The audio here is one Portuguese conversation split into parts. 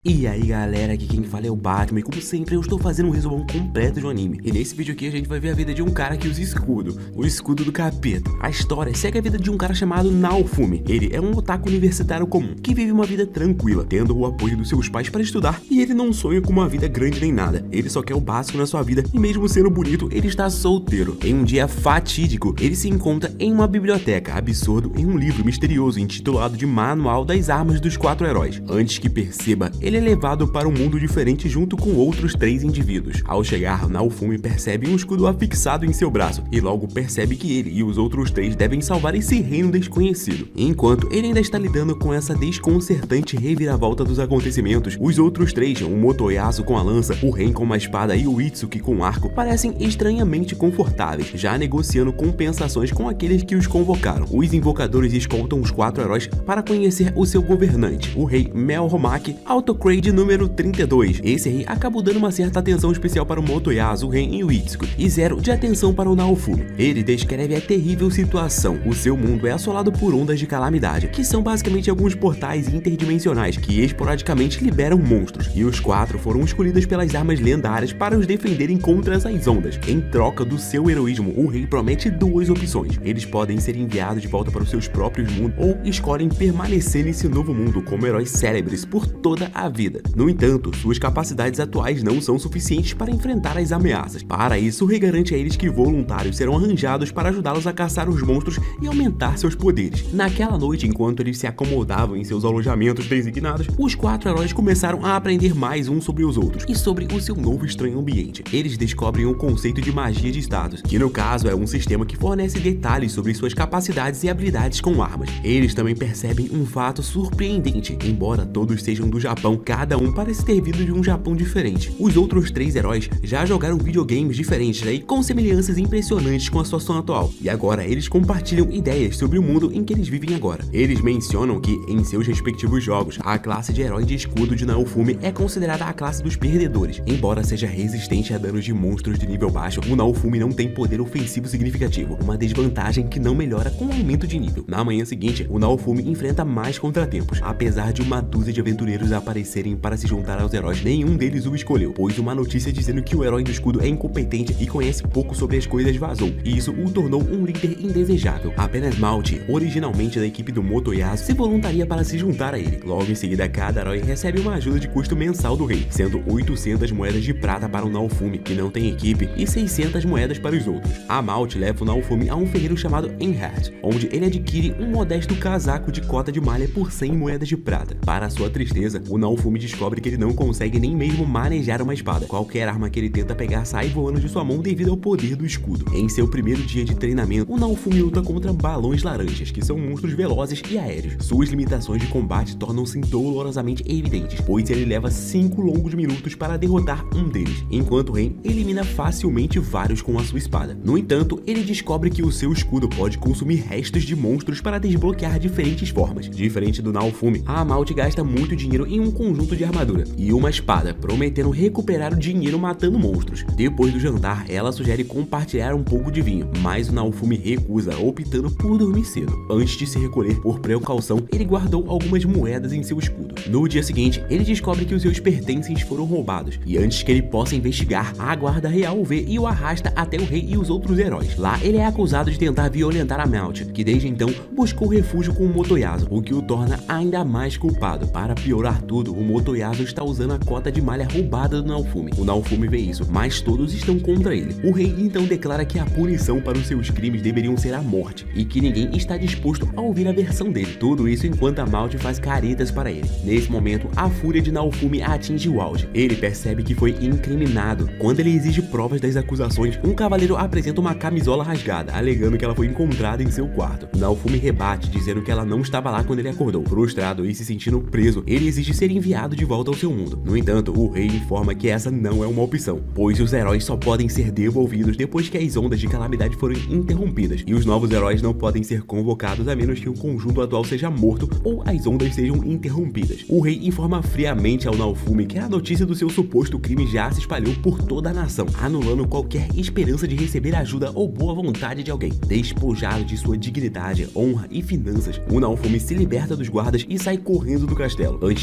E aí galera, aqui quem fala é o Batman e como sempre eu estou fazendo um resumão completo de um anime. E nesse vídeo aqui a gente vai ver a vida de um cara que usa escudo, o escudo do capeta. A história segue a vida de um cara chamado Naofumi. Ele é um otaku universitário comum, que vive uma vida tranquila, tendo o apoio dos seus pais para estudar. E ele não sonha com uma vida grande nem nada, ele só quer o básico na sua vida e mesmo sendo bonito, ele está solteiro. Em um dia fatídico, ele se encontra em uma biblioteca, absorto em um livro misterioso intitulado de Manual das Armas dos Quatro Heróis. Antes que perceba, ele é levado para um mundo diferente junto com outros 3 indivíduos. Ao chegar, Naofumi percebe um escudo afixado em seu braço e logo percebe que ele e os outros 3 devem salvar esse reino desconhecido. Enquanto ele ainda está lidando com essa desconcertante reviravolta dos acontecimentos, os outros 3, o Motoyasu com a lança, o Ren com uma espada e o Itsuki com um arco, parecem estranhamente confortáveis, já negociando compensações com aqueles que os convocaram. Os invocadores escoltam os 4 heróis para conhecer o seu governante, o rei Melromak Autocrate número 32. Esse rei acabou dando uma certa atenção especial para o Motoyasu, o Ren e o Itsuki, e 0 de atenção para o Naofumi. Ele descreve a terrível situação. O seu mundo é assolado por ondas de calamidade, que são basicamente alguns portais interdimensionais que esporadicamente liberam monstros, e os 4 foram escolhidos pelas armas lendárias para os defenderem contra essas ondas. Em troca do seu heroísmo, o rei promete 2 opções. Eles podem ser enviados de volta para os seus próprios mundos ou escolhem permanecer nesse novo mundo como heróis célebres por toda a vida. No entanto, suas capacidades atuais não são suficientes para enfrentar as ameaças. Para isso, o rei garante a eles que voluntários serão arranjados para ajudá-los a caçar os monstros e aumentar seus poderes. Naquela noite, enquanto eles se acomodavam em seus alojamentos designados, os 4 heróis começaram a aprender mais uns sobre os outros e sobre o seu novo estranho ambiente. Eles descobrem o conceito de magia de status, que no caso é um sistema que fornece detalhes sobre suas capacidades e habilidades com armas. Eles também percebem um fato surpreendente. Embora todos sejam do Japão, cada um parece ter vindo de um Japão diferente. Os outros 3 heróis já jogaram videogames diferentes e com semelhanças impressionantes com a situação atual, e agora eles compartilham ideias sobre o mundo em que eles vivem agora. Eles mencionam que, em seus respectivos jogos, a classe de herói de escudo de Naofumi é considerada a classe dos perdedores. Embora seja resistente a danos de monstros de nível baixo, o Naofumi não tem poder ofensivo significativo, uma desvantagem que não melhora com o aumento de nível. Na manhã seguinte, o Naofumi enfrenta mais contratempos. Apesar de uma dúzia de aventureiros aparecerem para se juntar aos heróis, nenhum deles o escolheu, pois uma notícia dizendo que o herói do escudo é incompetente e conhece pouco sobre as coisas vazou, e isso o tornou um líder indesejável. Apenas Malte, originalmente da equipe do Motoyasu, se voluntaria para se juntar a ele. Logo em seguida, cada herói recebe uma ajuda de custo mensal do rei, sendo 800 moedas de prata para o Naofumi, que não tem equipe, e 600 moedas para os outros. A Malte leva o Naofumi a um ferreiro chamado Enhart, onde ele adquire um modesto casaco de cota de malha por 100 moedas de prata. Para sua tristeza, o Naofumi descobre que ele não consegue nem mesmo manejar uma espada. Qualquer arma que ele tenta pegar sai voando de sua mão devido ao poder do escudo. Em seu primeiro dia de treinamento, o Naofumi luta contra balões laranjas, que são monstros velozes e aéreos. Suas limitações de combate tornam-se dolorosamente evidentes, pois ele leva 5 longos minutos para derrotar um deles, enquanto Ren elimina facilmente vários com a sua espada. No entanto, ele descobre que o seu escudo pode consumir restos de monstros para desbloquear diferentes formas. Diferente do Naofumi, a Malte gasta muito dinheiro em um conjunto de armadura e uma espada, prometendo recuperar o dinheiro matando monstros. Depois do jantar, ela sugere compartilhar um pouco de vinho, mas o Naofumi recusa, optando por dormir cedo. Antes de se recolher por precaução, ele guardou algumas moedas em seu escudo. No dia seguinte, ele descobre que os seus pertences foram roubados, e antes que ele possa investigar, a guarda real o vê e o arrasta até o rei e os outros heróis. Lá, ele é acusado de tentar violentar a Malte, que desde então buscou refúgio com o Motoyasu, o que o torna ainda mais culpado. Para piorar tudo, o Motoyasu está usando a cota de malha roubada do Naofumi. O Naofumi vê isso, mas todos estão contra ele. O rei então declara que a punição para os seus crimes deveriam ser a morte, e que ninguém está disposto a ouvir a versão dele. Tudo isso enquanto a Malte faz caretas para ele. Nesse momento, a fúria de Naofumi atinge o auge. Ele percebe que foi incriminado. Quando ele exige provas das acusações, um cavaleiro apresenta uma camisola rasgada, alegando que ela foi encontrada em seu quarto. Naofumi rebate, dizendo que ela não estava lá quando ele acordou. Frustrado e se sentindo preso, ele exige ser enviado de volta ao seu mundo. No entanto, o rei informa que essa não é uma opção, pois os heróis só podem ser devolvidos depois que as ondas de calamidade forem interrompidas, e os novos heróis não podem ser convocados a menos que o conjunto atual seja morto ou as ondas sejam interrompidas. O rei informa friamente ao Naofumi que a notícia do seu suposto crime já se espalhou por toda a nação, anulando qualquer esperança de receber ajuda ou boa vontade de alguém. Despojado de sua dignidade, honra e finanças, o Naofumi se liberta dos guardas e sai correndo do castelo. Antes de sair,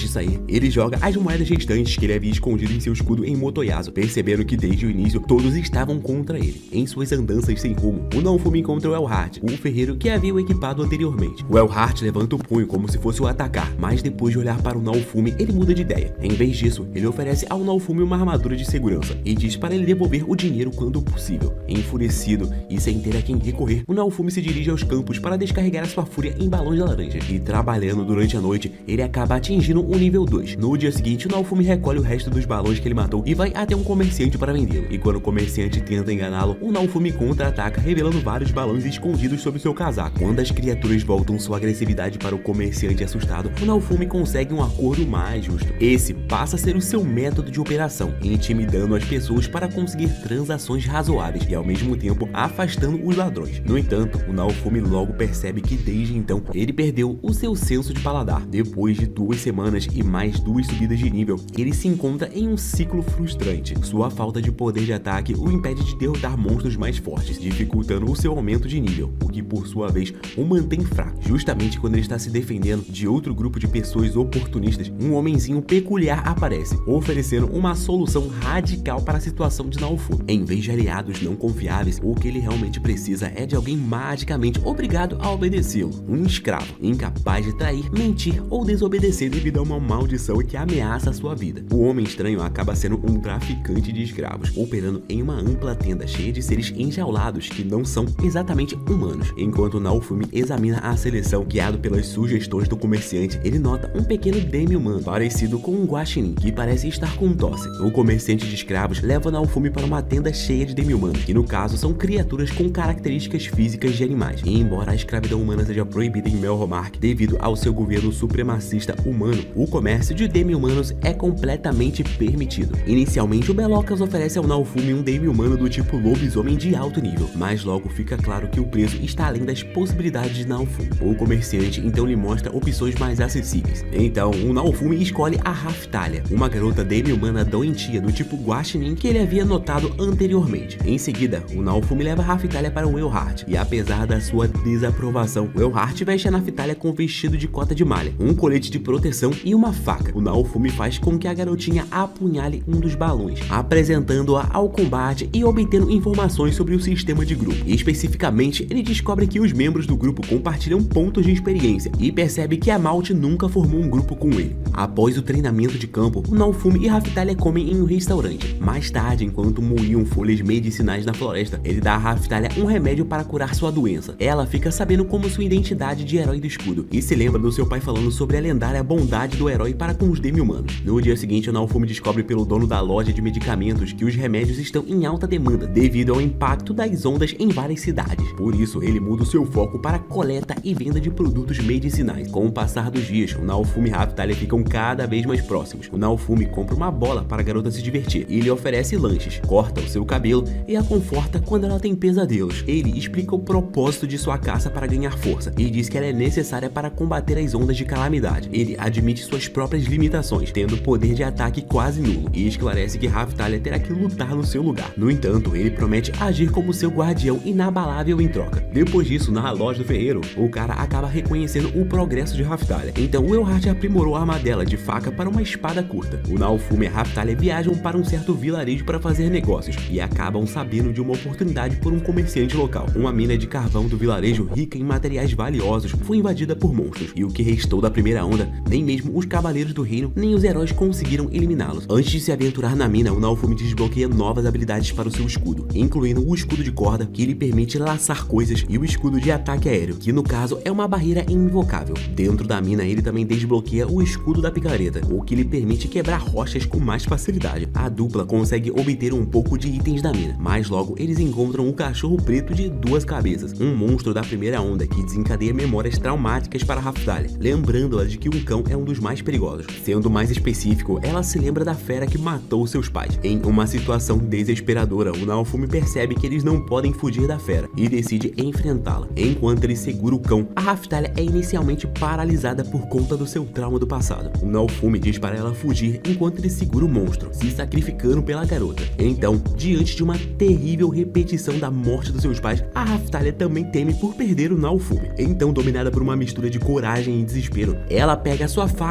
ele joga as moedas restantes que ele havia escondido em seu escudo em Motoyasu, percebendo que desde o início todos estavam contra ele. Em suas andanças sem rumo, o Naofumi encontra o Elhart, o ferreiro que havia o equipado anteriormente. O Elhart levanta o punho como se fosse o atacar, mas depois de olhar para o Naofumi, ele muda de ideia. Em vez disso, ele oferece ao Naofumi uma armadura de segurança e diz para ele devolver o dinheiro quando possível. Enfurecido e sem ter a quem recorrer, o Naofumi se dirige aos campos para descarregar a sua fúria em balões laranja, e trabalhando durante a noite, ele acaba atingindo o nível 2. No dia seguinte, o Naofumi recolhe o resto dos balões que ele matou e vai até um comerciante para vendê-lo. E quando o comerciante tenta enganá-lo, o Naofumi contra-ataca, revelando vários balões escondidos sob seu casaco. Quando as criaturas voltam sua agressividade para o comerciante assustado, o Naofumi consegue um acordo mais justo. Esse passa a ser o seu método de operação, intimidando as pessoas para conseguir transações razoáveis e ao mesmo tempo afastando os ladrões. No entanto, o Naofumi logo percebe que desde então ele perdeu o seu senso de paladar. Depois de 2 semanas e mais 2 subidas de nível, ele se encontra em um ciclo frustrante. Sua falta de poder de ataque o impede de derrotar monstros mais fortes, dificultando o seu aumento de nível, o que por sua vez o mantém fraco. Justamente quando ele está se defendendo de outro grupo de pessoas oportunistas, um homenzinho peculiar aparece, oferecendo uma solução radical para a situação de Naofumi. Em vez de aliados não confiáveis, o que ele realmente precisa é de alguém magicamente obrigado a obedecê-lo, um escravo, incapaz de trair, mentir ou desobedecer devido a uma maldição que ameaça a sua vida. O homem estranho acaba sendo um traficante de escravos, operando em uma ampla tenda cheia de seres enjaulados que não são exatamente humanos. Enquanto Naofumi examina a seleção guiado pelas sugestões do comerciante, ele nota um pequeno demi-humano parecido com um guaxinim que parece estar com tosse. O comerciante de escravos leva Naofumi para uma tenda cheia de demi-humanos, que no caso são criaturas com características físicas de animais. E embora a escravidão humana seja proibida em Melromark devido ao seu governo supremacista humano, o comércio de demi-humanos é completamente permitido. Inicialmente, o Belocas oferece ao Naofumi um demi-humano do tipo lobisomem de alto nível, mas logo fica claro que o preço está além das possibilidades de Naofumi. O comerciante então lhe mostra opções mais acessíveis. Então, o Naofumi escolhe a Raftalia, uma garota demi-humana doentia do tipo guaxinim que ele havia notado anteriormente. Em seguida, o Naofumi leva a Raftalia para o Elhart, e apesar da sua desaprovação, o Elhart veste a Raftalia com vestido de cota de malha, um colete de proteção e uma faca. O Naofumi faz com que a garotinha apunhale um dos balões, apresentando-a ao combate e obtendo informações sobre o sistema de grupo. Especificamente, ele descobre que os membros do grupo compartilham pontos de experiência e percebe que a Malte nunca formou um grupo com ele. Após o treinamento de campo, o Naofumi e Raftalia comem em um restaurante. Mais tarde, enquanto moíam folhas medicinais na floresta, ele dá a Raftalia um remédio para curar sua doença. Ela fica sabendo como sua identidade de herói do escudo e se lembra do seu pai falando sobre a lendária bondade do herói para com os demi-humanos. No dia seguinte, o Naofumi descobre pelo dono da loja de medicamentos que os remédios estão em alta demanda devido ao impacto das ondas em várias cidades. Por isso, ele muda o seu foco para a coleta e venda de produtos medicinais. Com o passar dos dias, o Naofumi e Raftalia ficam cada vez mais próximos. O Naofumi compra uma bola para a garota se divertir e lhe oferece lanches, corta o seu cabelo e a conforta quando ela tem pesadelos. Ele explica o propósito de sua caça para ganhar força e diz que ela é necessária para combater as ondas de calamidade. Ele admite suas próprias limitações, tendo poder de ataque quase nulo, e esclarece que Raftalia terá que lutar no seu lugar. No entanto, ele promete agir como seu guardião inabalável em troca. Depois disso, na loja do ferreiro, o cara acaba reconhecendo o progresso de Raftalia. Então o Elhart aprimorou a arma dela de faca para uma espada curta. O Naofumi e a Raftalia viajam para um certo vilarejo para fazer negócios e acabam sabendo de uma oportunidade por um comerciante local. Uma mina de carvão do vilarejo, rica em materiais valiosos, foi invadida por monstros, e o que restou da primeira onda, nem mesmo os cavaleiros do reino nem os heróis conseguiram eliminá-los. Antes de se aventurar na mina, o Naofumi desbloqueia novas habilidades para o seu escudo, incluindo o escudo de corda, que lhe permite laçar coisas, e o escudo de ataque aéreo, que no caso é uma barreira invocável. Dentro da mina, ele também desbloqueia o escudo da picareta, o que lhe permite quebrar rochas com mais facilidade. A dupla consegue obter um pouco de itens da mina, mas logo eles encontram um cachorro preto de 2 cabeças, um monstro da primeira onda que desencadeia memórias traumáticas para Raftalia, lembrando-a de que um cão é um dos mais perigosos. Sendo mais específico, ela se lembra da fera que matou seus pais. Em uma situação desesperadora, o Naofumi percebe que eles não podem fugir da fera e decide enfrentá-la. Enquanto ele segura o cão, a Raftalia é inicialmente paralisada por conta do seu trauma do passado. O Naofumi diz para ela fugir enquanto ele segura o monstro, se sacrificando pela garota. Então, diante de uma terrível repetição da morte dos seus pais, a Raftalia também teme por perder o Naofumi. Então, dominada por uma mistura de coragem e desespero, ela pega sua faca e mata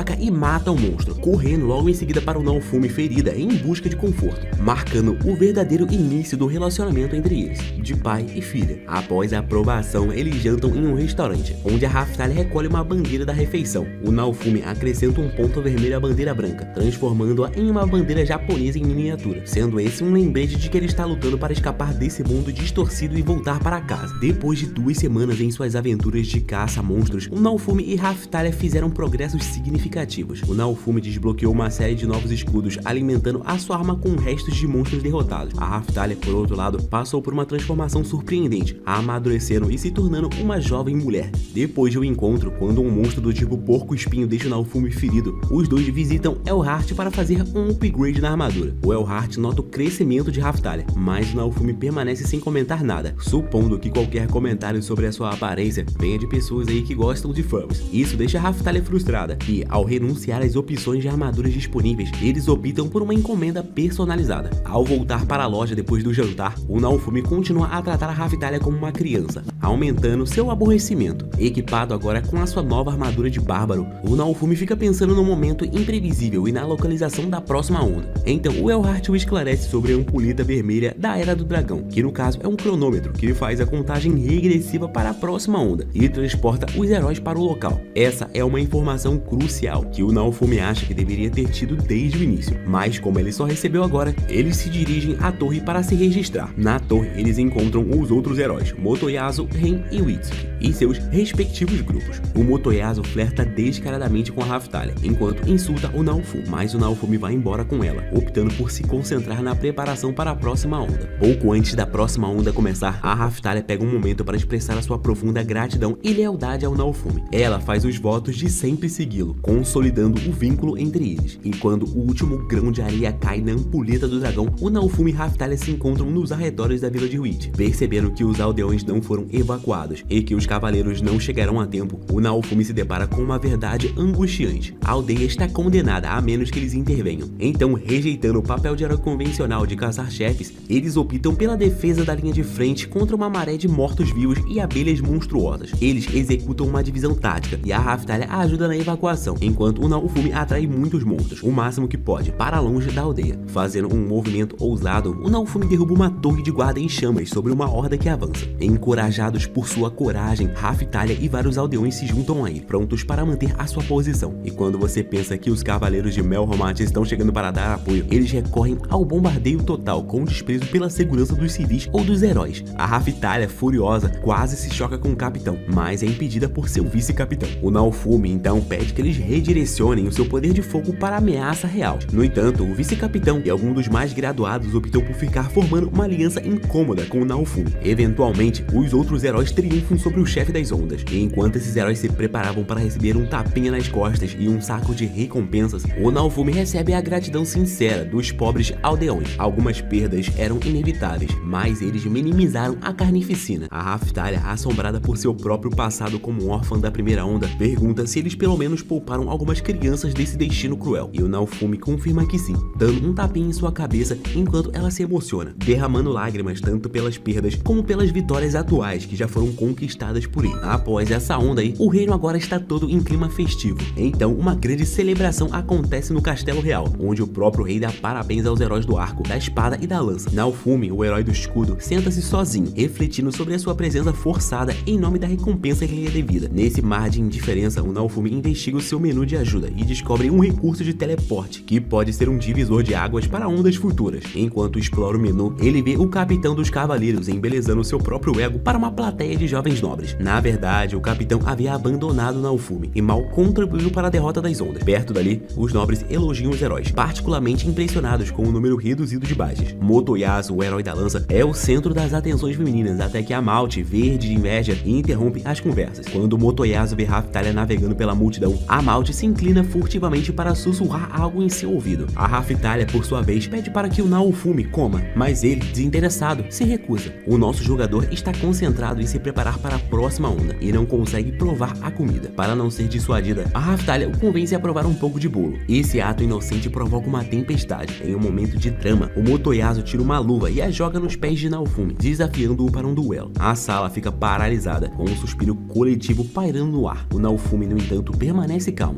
mata o monstro, correndo logo em seguida para o Naofumi ferida em busca de conforto, marcando o verdadeiro início do relacionamento entre eles, de pai e filha. Após a aprovação, eles jantam em um restaurante, onde a Raftalia recolhe uma bandeira da refeição. O Naofumi acrescenta um ponto vermelho à bandeira branca, transformando-a em uma bandeira japonesa em miniatura, sendo esse um lembrete de que ele está lutando para escapar desse mundo distorcido e voltar para casa. Depois de 2 semanas em suas aventuras de caça a monstros, o Naofumi e Raftalia fizeram progressos significativos. O Naofumi desbloqueou uma série de novos escudos, alimentando a sua arma com restos de monstros derrotados. A Raftalia, por outro lado, passou por uma transformação surpreendente, amadurecendo e se tornando uma jovem mulher. Depois de um encontro, quando um monstro do tipo porco-espinho deixa o Naofumi ferido, os dois visitam Elhart para fazer um upgrade na armadura. O Elhart nota o crescimento de Raftalia, mas o Naofumi permanece sem comentar nada, supondo que qualquer comentário sobre a sua aparência venha de pessoas aí que gostam de fãs. Isso deixa a Raftalia frustrada e, ao renunciar às opções de armaduras disponíveis, eles optam por uma encomenda personalizada. Ao voltar para a loja depois do jantar, o Naofumi continua a tratar a Raftalia como uma criança, aumentando seu aborrecimento. Equipado agora com a sua nova armadura de bárbaro, o Naofumi fica pensando no momento imprevisível e na localização da próxima onda. Então o Elhart o esclarece sobre a ampulheta vermelha da Era do Dragão, que no caso é um cronômetro que faz a contagem regressiva para a próxima onda e transporta os heróis para o local. Essa é uma informação crucial que o Naofumi acha que deveria ter tido desde o início, mas como ele só recebeu agora, eles se dirigem à torre para se registrar. Na torre eles encontram os outros heróis, Motoyasu, Ren e Witsuki, e seus respectivos grupos. O Motoyasu flerta descaradamente com a Raftalia, enquanto insulta o Naofumi, mas o Naofumi vai embora com ela, optando por se concentrar na preparação para a próxima onda. Pouco antes da próxima onda começar, a Raftalia pega um momento para expressar a sua profunda gratidão e lealdade ao Naofumi. Ela faz os votos de sempre segui-lo, consolidando o vínculo entre eles. E quando o último grão de areia cai na ampulheta do dragão, o Naofumi e Raftalia se encontram nos arredores da vila de Wheat. Percebendo que os aldeões não foram evacuados e que os cavaleiros não chegarão a tempo, o Naofumi se depara com uma verdade angustiante. A aldeia está condenada a menos que eles intervenham. Então, rejeitando o papel de herói convencional de caçar chefes, eles optam pela defesa da linha de frente contra uma maré de mortos-vivos e abelhas monstruosas. Eles executam uma divisão tática e a Raftalia ajuda na evacuação, enquanto o Naofumi atrai muitos monstros, o máximo que pode, para longe da aldeia. Fazendo um movimento ousado, o Naofumi derruba uma torre de guarda em chamas sobre uma horda que avança. Encorajados por sua coragem, Raftalia e vários aldeões se juntam a ele, prontos para manter a sua posição. E quando você pensa que os cavaleiros de Melromat estão chegando para dar apoio, eles recorrem ao bombardeio total, com desprezo pela segurança dos civis ou dos heróis. A Raftalia, furiosa, quase se choca com o capitão, mas é impedida por seu vice-capitão. O Naofumi então pede que eles redirecionem o seu poder de fogo para a ameaça real. No entanto, o vice-capitão e alguns dos mais graduados optam por ficar formando uma aliança incômoda com o Naofumi. Eventualmente, os outros heróis triunfam sobre o chefe das ondas, e enquanto esses heróis se preparavam para receber um tapinha nas costas e um saco de recompensas, o Naofumi recebe a gratidão sincera dos pobres aldeões. Algumas perdas eram inevitáveis, mas eles minimizaram a carnificina. A Raftalia, assombrada por seu próprio passado como órfã da primeira onda, pergunta se eles pelo menos pouparam algumas crianças desse destino cruel, e o Naofumi confirma que sim, dando um tapinha em sua cabeça enquanto ela se emociona, derramando lágrimas tanto pelas perdas como pelas vitórias atuais que já foram conquistadas por ele. Após essa onda aí, o reino agora está todo em clima festivo. Então, uma grande celebração acontece no Castelo Real, onde o próprio rei dá parabéns aos heróis do arco, da espada e da lança. Naofumi, o herói do escudo, senta-se sozinho, refletindo sobre a sua presença forçada em nome da recompensa que lhe é devida. Nesse mar de indiferença, o Naofumi investiga o seu menu de ajuda e descobre um recurso de teleporte, que pode ser um divisor de águas para ondas futuras. Enquanto explora o menu, ele vê o capitão dos cavaleiros embelezando seu próprio ego para uma plateia de jovens nobres. Na verdade, o capitão havia abandonado Naofumi e mal contribuiu para a derrota das ondas. Perto dali, os nobres elogiam os heróis, particularmente impressionados com o número reduzido de bases. Motoyasu, o herói da lança, é o centro das atenções femininas, até que a Malte, verde de inveja, interrompe as conversas. Quando Motoyasu vê Raftalia navegando pela multidão, a Malte se inclina furtivamente para sussurrar algo em seu ouvido. A Raftalia, por sua vez, pede para que o Naofumi coma, mas ele, desinteressado, se recusa. O nosso jogador está concentrado em se preparar para a próxima onda e não consegue provar a comida. Para não ser dissuadida, a Raftalia o convence a provar um pouco de bolo. Esse ato inocente provoca uma tempestade. Em um momento de trama, o Motoyasu tira uma luva e a joga nos pés de Naofumi, desafiando-o para um duelo. A sala fica paralisada, com um suspiro coletivo pairando no ar. O Naofumi, no entanto, permanece calmo. O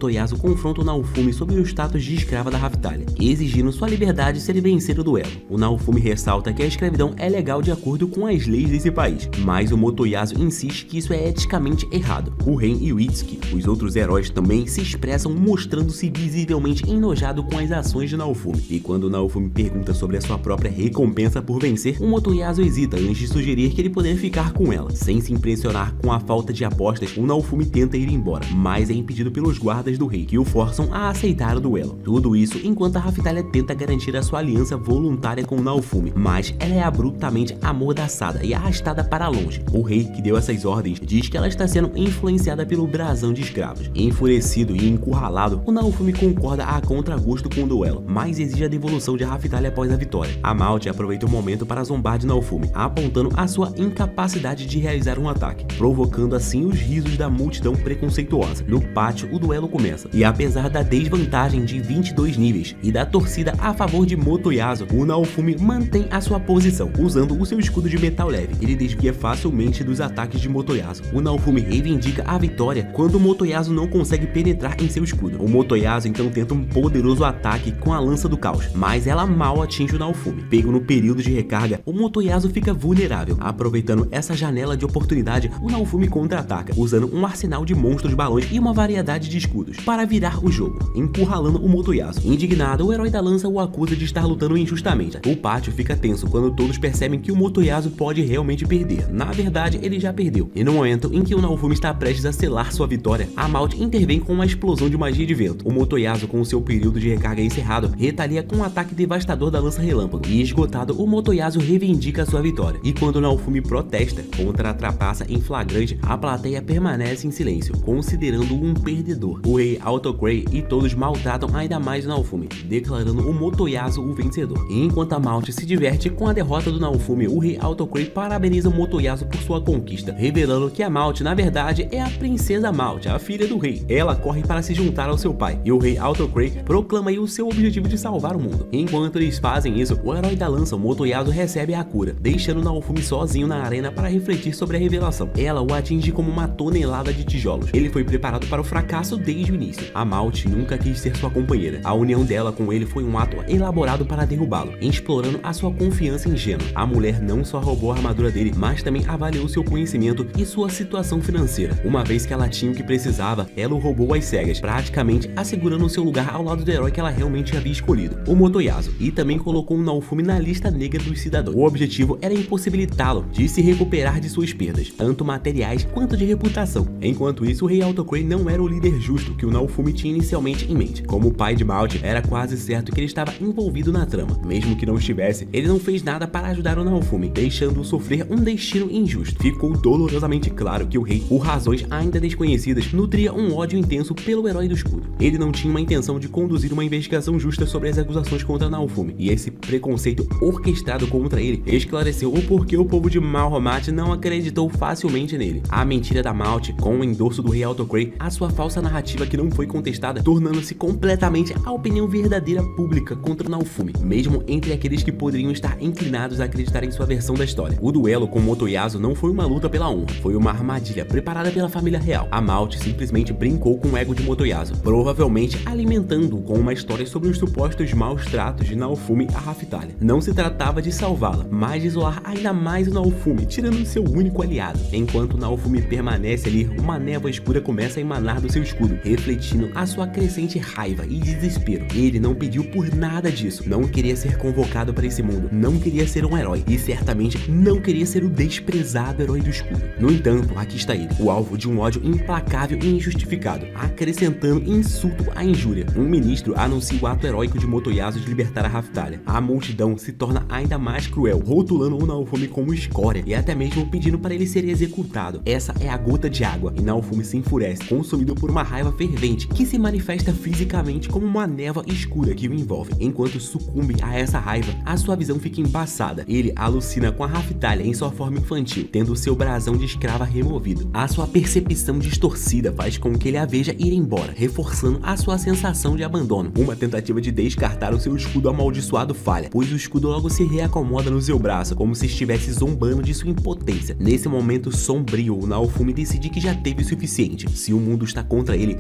Motoyasu confronta o Naofumi sobre o status de escrava da Raftalia, exigindo sua liberdade se ele vencer o duelo. O Naofumi ressalta que a escravidão é legal de acordo com as leis desse país, mas o Motoyasu insiste que isso é eticamente errado. O Ren e o Itsuki, os outros heróis, também se expressam mostrando-se visivelmente enojado com as ações de Naofumi, e quando o Naofumi pergunta sobre a sua própria recompensa por vencer, o Motoyasu hesita antes de sugerir que ele poderia ficar com ela. Sem se impressionar com a falta de apostas, o Naofumi tenta ir embora, mas é impedido pelos guardas do rei, que o forçam a aceitar o duelo. Tudo isso enquanto a Raftalia tenta garantir a sua aliança voluntária com o Naofumi, mas ela é abruptamente amordaçada e arrastada para longe. O rei, que deu essas ordens, diz que ela está sendo influenciada pelo brasão de escravos. Enfurecido e encurralado, o Naofumi concorda a contragosto com o duelo, mas exige a devolução de Raftalia após a vitória. A Malte aproveita o momento para zombar de Naofumi, apontando a sua incapacidade de realizar um ataque, provocando assim os risos da multidão preconceituosa. No pátio, o duelo começa, e apesar da desvantagem de 22 níveis e da torcida a favor de Motoyasu, o Naofumi mantém a sua posição, usando o seu escudo de metal leve. Ele desvia facilmente dos ataques de Motoyasu. O Naofumi reivindica a vitória quando o Motoyasu não consegue penetrar em seu escudo. O Motoyasu então tenta um poderoso ataque com a lança do caos, mas ela mal atinge o Naofumi. Pego no período de recarga, o Motoyasu fica vulnerável. Aproveitando essa janela de oportunidade, o Naofumi contra-ataca, usando um arsenal de monstros balões e uma variedade de escudos para virar o jogo, encurralando o Motoyasu. Indignado, o herói da lança o acusa de estar lutando injustamente. O pátio fica tenso quando todos percebem que o Motoyasu pode realmente perder. Na verdade, ele já perdeu. E no momento em que o Naofumi está prestes a selar sua vitória, a Malte intervém com uma explosão de magia de vento. O Motoyasu, com seu período de recarga encerrado, retalia com um ataque devastador da lança relâmpago. E esgotado, o Motoyasu reivindica sua vitória. E quando o Naofumi protesta contra a trapaça em flagrante, a plateia permanece em silêncio, considerando-o um perdedor. O rei Autocray e todos maltratam ainda mais o Naofumi, declarando o Motoyasu o vencedor. E enquanto a Malte se diverte com a derrota do Naofumi, o rei Autocray parabeniza o Motoyasu por sua conquista, revelando que a Malte, na verdade, é a princesa Malte, a filha do rei. Ela corre para se juntar ao seu pai, e o rei Autocray proclama aí o seu objetivo de salvar o mundo. Enquanto eles fazem isso, o herói da lança, o Motoyasu, recebe a cura, deixando o Naofumi sozinho na arena para refletir sobre a revelação. Ela o atinge como uma tonelada de tijolos. Ele foi preparado para o fracasso desde o início. A Malte nunca quis ser sua companheira. A união dela com ele foi um ato elaborado para derrubá-lo, explorando a sua confiança ingênua. A mulher não só roubou a armadura dele, mas também avaliou seu conhecimento e sua situação financeira. Uma vez que ela tinha o que precisava, ela o roubou às cegas, praticamente assegurando o seu lugar ao lado do herói que ela realmente havia escolhido, o Motoyasu, e também colocou o Naofumi na lista negra dos cidadãos. O objetivo era impossibilitá-lo de se recuperar de suas perdas, tanto materiais quanto de reputação. Enquanto isso, o rei Autocray não era o líder justo que o Naofumi tinha inicialmente em mente. Como o pai de Malte, era quase certo que ele estava envolvido na trama. Mesmo que não estivesse, ele não fez nada para ajudar o Naofumi, deixando-o sofrer um destino injusto. Ficou dolorosamente claro que o rei, por razões ainda desconhecidas, nutria um ódio intenso pelo herói do escudo. Ele não tinha uma intenção de conduzir uma investigação justa sobre as acusações contra Naofumi, e esse preconceito orquestrado contra ele esclareceu o porquê o povo de Malhomat não acreditou facilmente nele. A mentira da Malte, com o endorso do rei Autocray, a sua falsa narrativa que não foi contestada, tornando-se completamente a opinião verdadeira pública contra o Naofumi, mesmo entre aqueles que poderiam estar inclinados a acreditar em sua versão da história. O duelo com Motoyasu não foi uma luta pela honra, foi uma armadilha preparada pela família real. A Malte simplesmente brincou com o ego de Motoyasu, provavelmente alimentando-o com uma história sobre os supostos maus tratos de Naofumi a Raftalia. Não se tratava de salvá-la, mas de isolar ainda mais o Naofumi, tirando seu único aliado. Enquanto Naofumi permanece ali, uma névoa escura começa a emanar do seu escudo, refletindo a sua crescente raiva e desespero. Ele não pediu por nada disso, não queria ser convocado para esse mundo, não queria ser um herói e certamente não queria ser o desprezado herói do escudo. No entanto, aqui está ele, o alvo de um ódio implacável e injustificado, acrescentando insulto à injúria. Um ministro anuncia o ato heróico de Motoyasu de libertar a Raftalia. A multidão se torna ainda mais cruel, rotulando o Naofumi como escória e até mesmo pedindo para ele ser executado. Essa é a gota de água, e Naofumi se enfurece, consumido por uma raiva fervente que se manifesta fisicamente como uma névoa escura que o envolve. Enquanto sucumbe a essa raiva, a sua visão fica embaçada. Ele alucina com a Raftalia em sua forma infantil, tendo seu brasão de escrava removido. A sua percepção distorcida faz com que ele a veja ir embora, reforçando a sua sensação de abandono. Uma tentativa de descartar o seu escudo amaldiçoado falha, pois o escudo logo se reacomoda no seu braço, como se estivesse zombando de sua impotência. Nesse momento sombrio, o Naofumi decide que já teve o suficiente. Se o mundo está contra ele,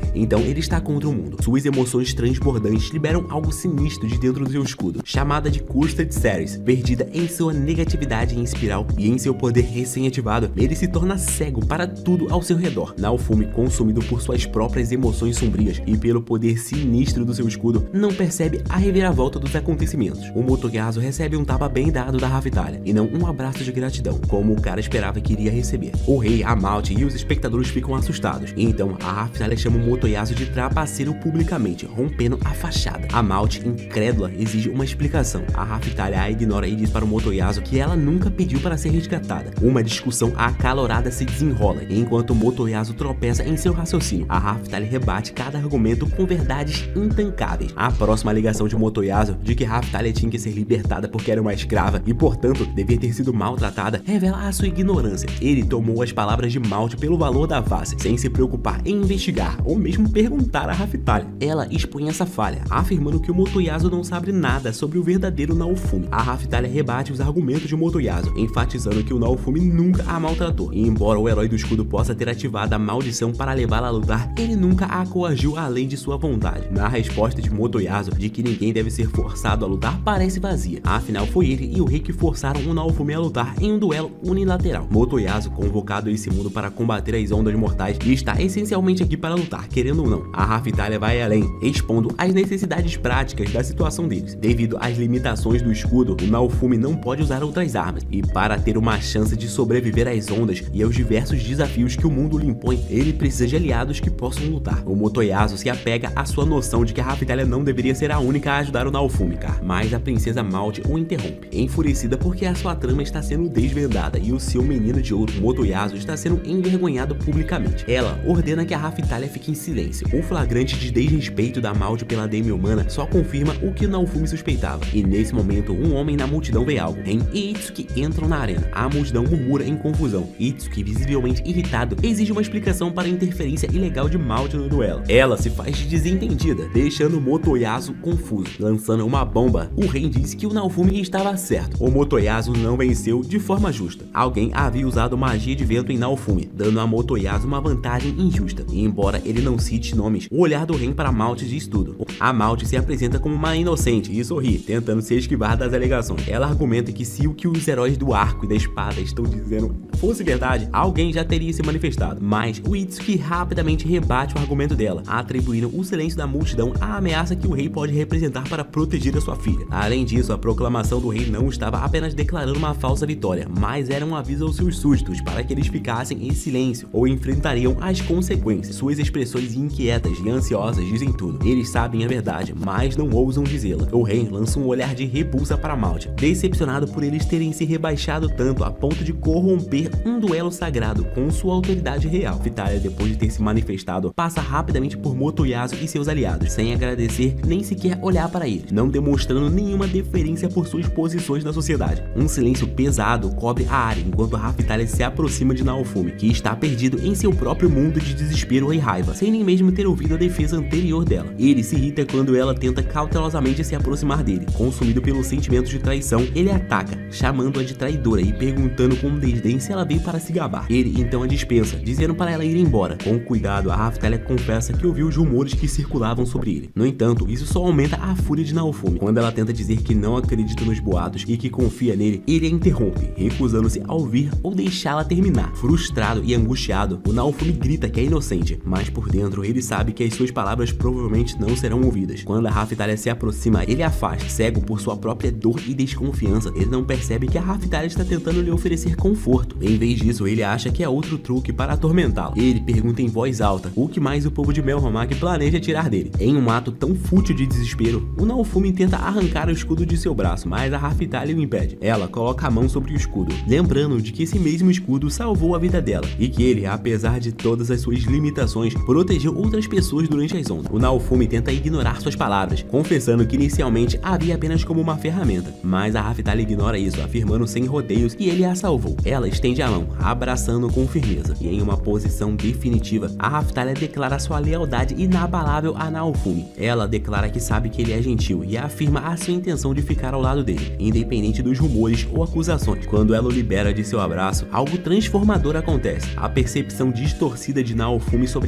então ele está contra o mundo. Suas emoções transbordantes liberam algo sinistro de dentro do seu escudo, chamada de Cursed Series. Perdida em sua negatividade em espiral e em seu poder recém-ativado, ele se torna cego para tudo ao seu redor. Naofumi, consumido por suas próprias emoções sombrias e pelo poder sinistro do seu escudo, não percebe a reviravolta dos acontecimentos. O Motoyasu recebe um tapa bem dado da Raftalia, e não um abraço de gratidão, como o cara esperava que iria receber. O rei, a Malte e os espectadores ficam assustados, e então a Raftalia chama o Motoyasu de trapaceiro publicamente, rompendo a fachada. A Malte, incrédula, exige uma explicação. A Raftalia a ignora e diz para o Motoyasu que ela nunca pediu para ser resgatada. Uma discussão acalorada se desenrola, enquanto o Motoyasu tropeça em seu raciocínio. A Raftalia rebate cada argumento com verdades intancáveis. A próxima alegação de Motoyasu de que Raftalia tinha que ser libertada porque era uma escrava e, portanto, devia ter sido maltratada, revela a sua ignorância. Ele tomou as palavras de Malte pelo valor da face, sem se preocupar em investigar ou mesmo perguntar a Raftalia. Ela expõe essa falha, afirmando que o Motoyasu não sabe nada sobre o verdadeiro Naofumi. A Raftalia rebate os argumentos de Motoyasu, enfatizando que o Naofumi nunca a maltratou, e embora o herói do escudo possa ter ativado a maldição para levá-la a lutar, ele nunca a coagiu além de sua vontade. Na resposta de Motoyasu de que ninguém deve ser forçado a lutar parece vazia, afinal foi ele e o rei que forçaram o Naofumi a lutar em um duelo unilateral. Motoyasu, convocado a esse mundo para combater as ondas mortais, e está essencialmente aqui para lutar, querendo ou não. A Raftalia vai além, expondo as necessidades práticas da situação deles. Devido às limitações do escudo, o Naofumi não pode usar outras armas, e para ter uma chance de sobreviver às ondas e aos diversos desafios que o mundo lhe impõe, ele precisa de aliados que possam lutar. O Motoyasu se apega à sua noção de que a Raftalia não deveria ser a única a ajudar o Naofumi, mas a princesa Malte o interrompe, enfurecida porque a sua trama está sendo desvendada e o seu menino de ouro, Motoyasu, está sendo envergonhado publicamente. Ela ordena que a Raftalia fique em silêncio. O flagrante de desrespeito da Malte pela deusa humana só confirma o que o Naofumi suspeitava, e nesse momento um homem na multidão vê algo. Ren e Itsuki entram na arena. A multidão murmura em confusão. Itsuki, visivelmente irritado, exige uma explicação para a interferência ilegal de Malte no duelo. Ela se faz de desentendida, deixando o Motoyasu confuso. Lançando uma bomba, o Ren disse que o Naofumi estava certo. O Motoyasu não venceu de forma justa. Alguém havia usado magia de vento em Naofumi, dando a Motoyasu uma vantagem injusta. E embora ele não cite nomes, o olhar do Ren para Malte diz tudo. A Malte se apresenta como uma inocente e sorri, tentando se esquivar das alegações. Ela argumenta que se o que os heróis do arco e da espada estão dizendo fosse verdade, alguém já teria se manifestado. Mas o Itsuki rapidamente rebate o argumento dela, atribuindo o silêncio da multidão à ameaça que o rei pode representar para proteger a sua filha. Além disso, a proclamação do rei não estava apenas declarando uma falsa vitória, mas era um aviso aos seus súditos para que eles ficassem em silêncio ou enfrentariam as consequências. Suas expressões inquietas e ansiosas dizem tudo. Eles sabem a verdade, mas não ousam dizê-la. O rei lança um olhar de repulsa para Malte, decepcionado por eles terem se rebaixado tanto a ponto de corromper um duelo sagrado com sua autoridade real. Raftalia, depois de ter se manifestado, passa rapidamente por Motoyasu e seus aliados, sem agradecer nem sequer olhar para eles, não demonstrando nenhuma deferência por suas posições na sociedade. Um silêncio pesado cobre a área enquanto a Raftalia se aproxima de Naofumi, que está perdido em seu próprio mundo de desespero e raiva, sem nem mesmo ter ouvido a defesa anterior dela. Ele se irrita quando ela tenta cautelosamente se aproximar dele. Consumido pelo sentimento de traição, ele ataca, chamando-a de traidora e perguntando com desdém se ela veio para se gabar. Ele então a dispensa, dizendo para ela ir embora. Com cuidado, a Raftalia confessa que ouviu os rumores que circulavam sobre ele. No entanto, isso só aumenta a fúria de Naofumi. Quando ela tenta dizer que não acredita nos boatos e que confia nele, ele a interrompe, recusando-se a ouvir ou deixá-la terminar. Frustrado e angustiado, o Naofumi grita que é inocente, mas por dentro ele sabe que as suas palavras provavelmente não serão ouvidas. Quando a Raftalia se aproxima, ele a afasta, cego por sua própria dor e desconfiança. Ele não percebe que a Raftalia está tentando lhe oferecer conforto. Em vez disso, ele acha que é outro truque para atormentá-lo. Ele pergunta em voz alta o que mais o povo de Melromak planeja tirar dele. Em um ato tão fútil de desespero, o Naofumi tenta arrancar o escudo de seu braço, mas a Raftalia o impede. Ela coloca a mão sobre o escudo, lembrando de que esse mesmo escudo salvou a vida dela, e que ele, apesar de todas as suas limitações, protegeu outras pessoas durante as ondas. O Naofumi tenta ignorar suas palavras, confessando que inicialmente havia apenas como uma ferramenta, mas a Raftalia ignora isso, afirmando sem rodeios que ele a salvou. Ela estende a mão, abraçando com firmeza, e em uma posição definitiva, a Raftalia declara sua lealdade inabalável a Naofumi. Ela declara que sabe que ele é gentil e afirma a sua intenção de ficar ao lado dele, independente dos rumores ou acusações. Quando ela o libera de seu abraço, algo transformador acontece. A percepção distorcida de Naofumi sobre ela desaparece.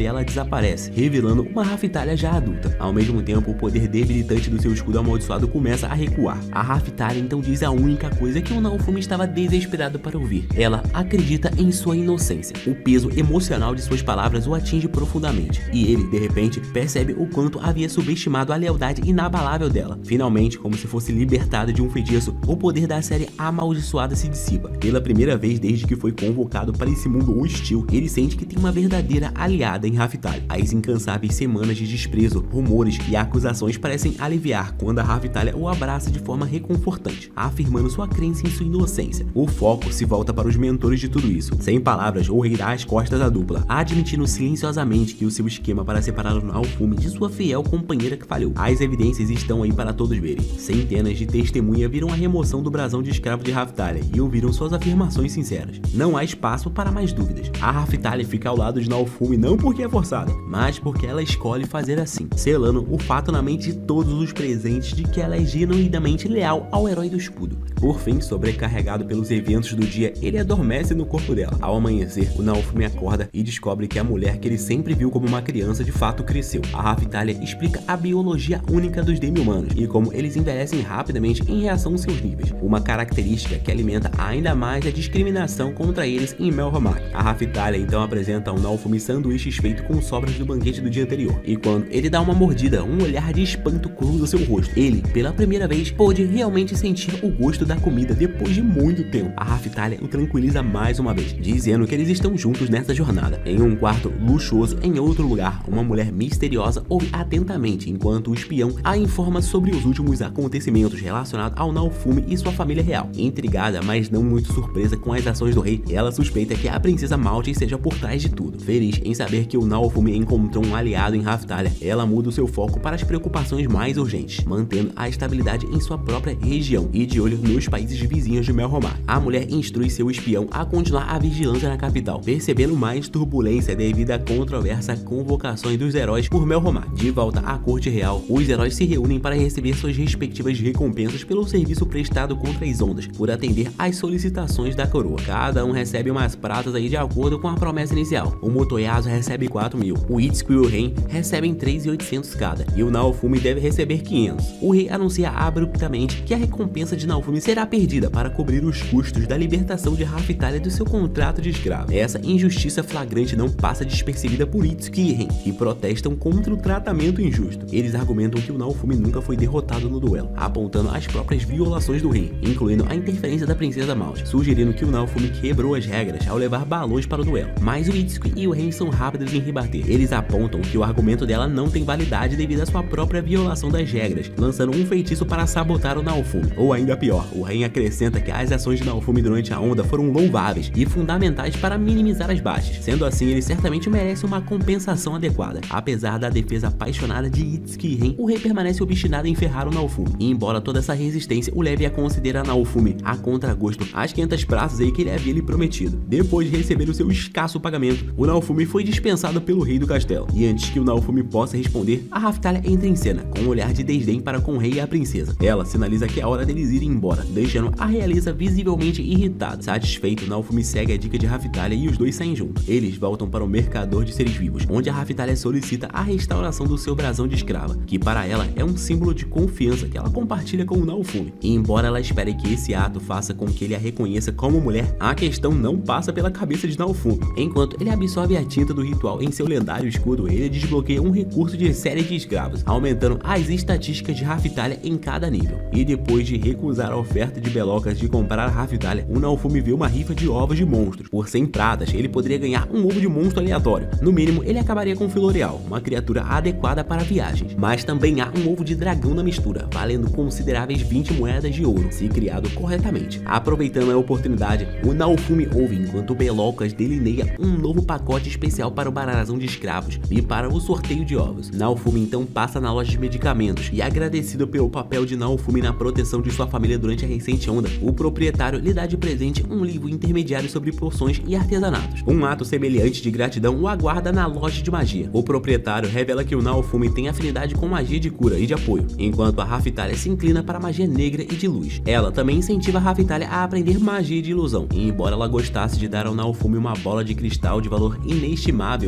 desaparece, revelando uma Raftalia já adulta. Ao mesmo tempo, o poder debilitante do seu escudo amaldiçoado começa a recuar. A Raftalia então diz a única coisa que o Naofumi estava desesperado para ouvir. Ela acredita em sua inocência. O peso emocional de suas palavras o atinge profundamente, e ele, de repente, percebe o quanto havia subestimado a lealdade inabalável dela. Finalmente, como se fosse libertado de um feitiço, o poder da série amaldiçoada se dissipa. Pela primeira vez desde que foi convocado para esse mundo hostil, ele sente que tem uma verdadeira aliada em Raftalia. As incansáveis semanas de desprezo, rumores e acusações parecem aliviar quando a Raftalia o abraça de forma reconfortante, afirmando sua crença em sua inocência. O foco se volta para os mentores de tudo isso. Sem palavras, o rei dá as costas à dupla, admitindo silenciosamente que o seu esquema para separar o Naofumi de sua fiel companheira que falhou. As evidências estão aí para todos verem. Centenas de testemunhas viram a remoção do brasão de escravo de Raftalia e ouviram suas afirmações sinceras. Não há espaço para mais dúvidas. A Raftalia fica ao lado de Naofumi não porque é forçada, mas porque ela escolhe fazer assim, selando o fato na mente de todos os presentes de que ela é genuinamente leal ao herói do escudo. Por fim, sobrecarregado pelos eventos do dia, ele adormece no corpo dela. Ao amanhecer, o Naofumi acorda e descobre que a mulher que ele sempre viu como uma criança de fato cresceu. A Raftalia explica a biologia única dos demi-humanos e como eles envelhecem rapidamente em reação aos seus níveis, uma característica que alimenta ainda mais a discriminação contra eles em Melromak. A Raftalia então apresenta ao Naofumi sanduíches feitos com sobras do banquete do dia anterior, e quando ele dá uma mordida, um olhar de espanto cruza seu rosto. Ele, pela primeira vez, pôde realmente sentir o gosto da comida depois de muito tempo. A Raftalia o tranquiliza mais uma vez, dizendo que eles estão juntos nessa jornada. Em um quarto luxuoso em outro lugar, uma mulher misteriosa ouve atentamente enquanto o espião a informa sobre os últimos acontecimentos relacionados ao Naofumi e sua família real. Intrigada, mas não muito surpresa com as ações do rei, ela suspeita que a princesa Maltis seja por trás de tudo. Feliz em saber que o Naofumi encontrou um aliado em Raftalia, ela muda o seu foco para as preocupações mais urgentes, mantendo a estabilidade em sua própria região e de olho nos países vizinhos de Melromak. A mulher instrui seu espião a continuar a vigilância na capital, percebendo mais turbulência devido à controversa convocações dos heróis por Melromak. De volta à corte real, os heróis se reúnem para receber suas respectivas recompensas pelo serviço prestado contra as ondas, por atender às solicitações da coroa. Cada um recebe umas pratas aí de acordo com a promessa inicial. O Motoyasu recebe 4.000, o Itsuki e o Ren recebem 3.800 cada, e o Naofumi deve receber 500. O rei anuncia abruptamente que a recompensa de Naofumi será perdida para cobrir os custos da libertação de Raftalia do seu contrato de escravo. Essa injustiça flagrante não passa despercebida por Itsuki e Ren, que protestam contra o tratamento injusto. Eles argumentam que o Naofumi nunca foi derrotado no duelo, apontando as próprias violações do rei, incluindo a interferência da princesa Maltis, sugerindo que o Naofumi quebrou as regras ao levar balões para o duelo. Mas o Itsuki e o Ren são rápidos em rebater. Eles apontam que o argumento dela não tem validade devido à sua própria violação das regras, lançando um feitiço para sabotar o Naofumi. Ou ainda pior, o Ren acrescenta que as ações de Naofumi durante a onda foram louváveis e fundamentais para minimizar as baixas. Sendo assim, ele certamente merece uma compensação adequada. Apesar da defesa apaixonada de Itsuki e Ren, o rei permanece obstinado em ferrar o Naofumi, e embora toda essa resistência o leve a considerar Naofumi a contragosto as 500 praças aí que ele havia lhe prometido. Depois de receber o seu escasso pagamento, o Naofumi foi dispensado pelo rei do castelo, e antes que o Naofumi possa responder, a Raftalia entra em cena, com um olhar de desdém para com o rei e a princesa. Ela sinaliza que é hora deles irem embora, deixando a realeza visivelmente irritada. Satisfeito, Naofumi segue a dica de Raftalia e os dois saem juntos. Eles voltam para o mercador de seres vivos, onde a Raftalia solicita a restauração do seu brasão de escrava, que para ela é um símbolo de confiança que ela compartilha com o Naofumi. E embora ela espere que esse ato faça com que ele a reconheça como mulher, a questão não passa pela cabeça de Naofumi. Enquanto ele absorve a tinta do ritual em seu lendário escudo, ele desbloqueia um recurso de série de escravos, aumentando as estatísticas de Raftalia em cada nível. E depois de recusar a oferta de Belocas de comprar a Raftalia, o Naofumi vê uma rifa de ovos de monstros. Por 100 pratas, ele poderia ganhar um ovo de monstro aleatório. No mínimo, ele acabaria com Filoreal, uma criatura adequada para viagens. Mas também há um ovo de dragão na mistura, valendo consideráveis 20 moedas de ouro, se criado corretamente. Aproveitando a oportunidade, o Naofumi ouve enquanto o Belocas delineia um novo pacote especial para o brasão de escravos e para o sorteio de ovos. Naofumi então passa na loja de medicamentos e, agradecido pelo papel de Naofumi na proteção de sua família durante a recente onda, o proprietário lhe dá de presente um livro intermediário sobre poções e artesanatos. Um ato semelhante de gratidão o aguarda na loja de magia. O proprietário revela que o Naofumi tem afinidade com magia de cura e de apoio, enquanto a Raftalia se inclina para magia negra e de luz. Ela também incentiva a Raftalia a aprender magia de ilusão, e embora ela gostasse de dar ao Naofumi uma bola de cristal de valor inestimável para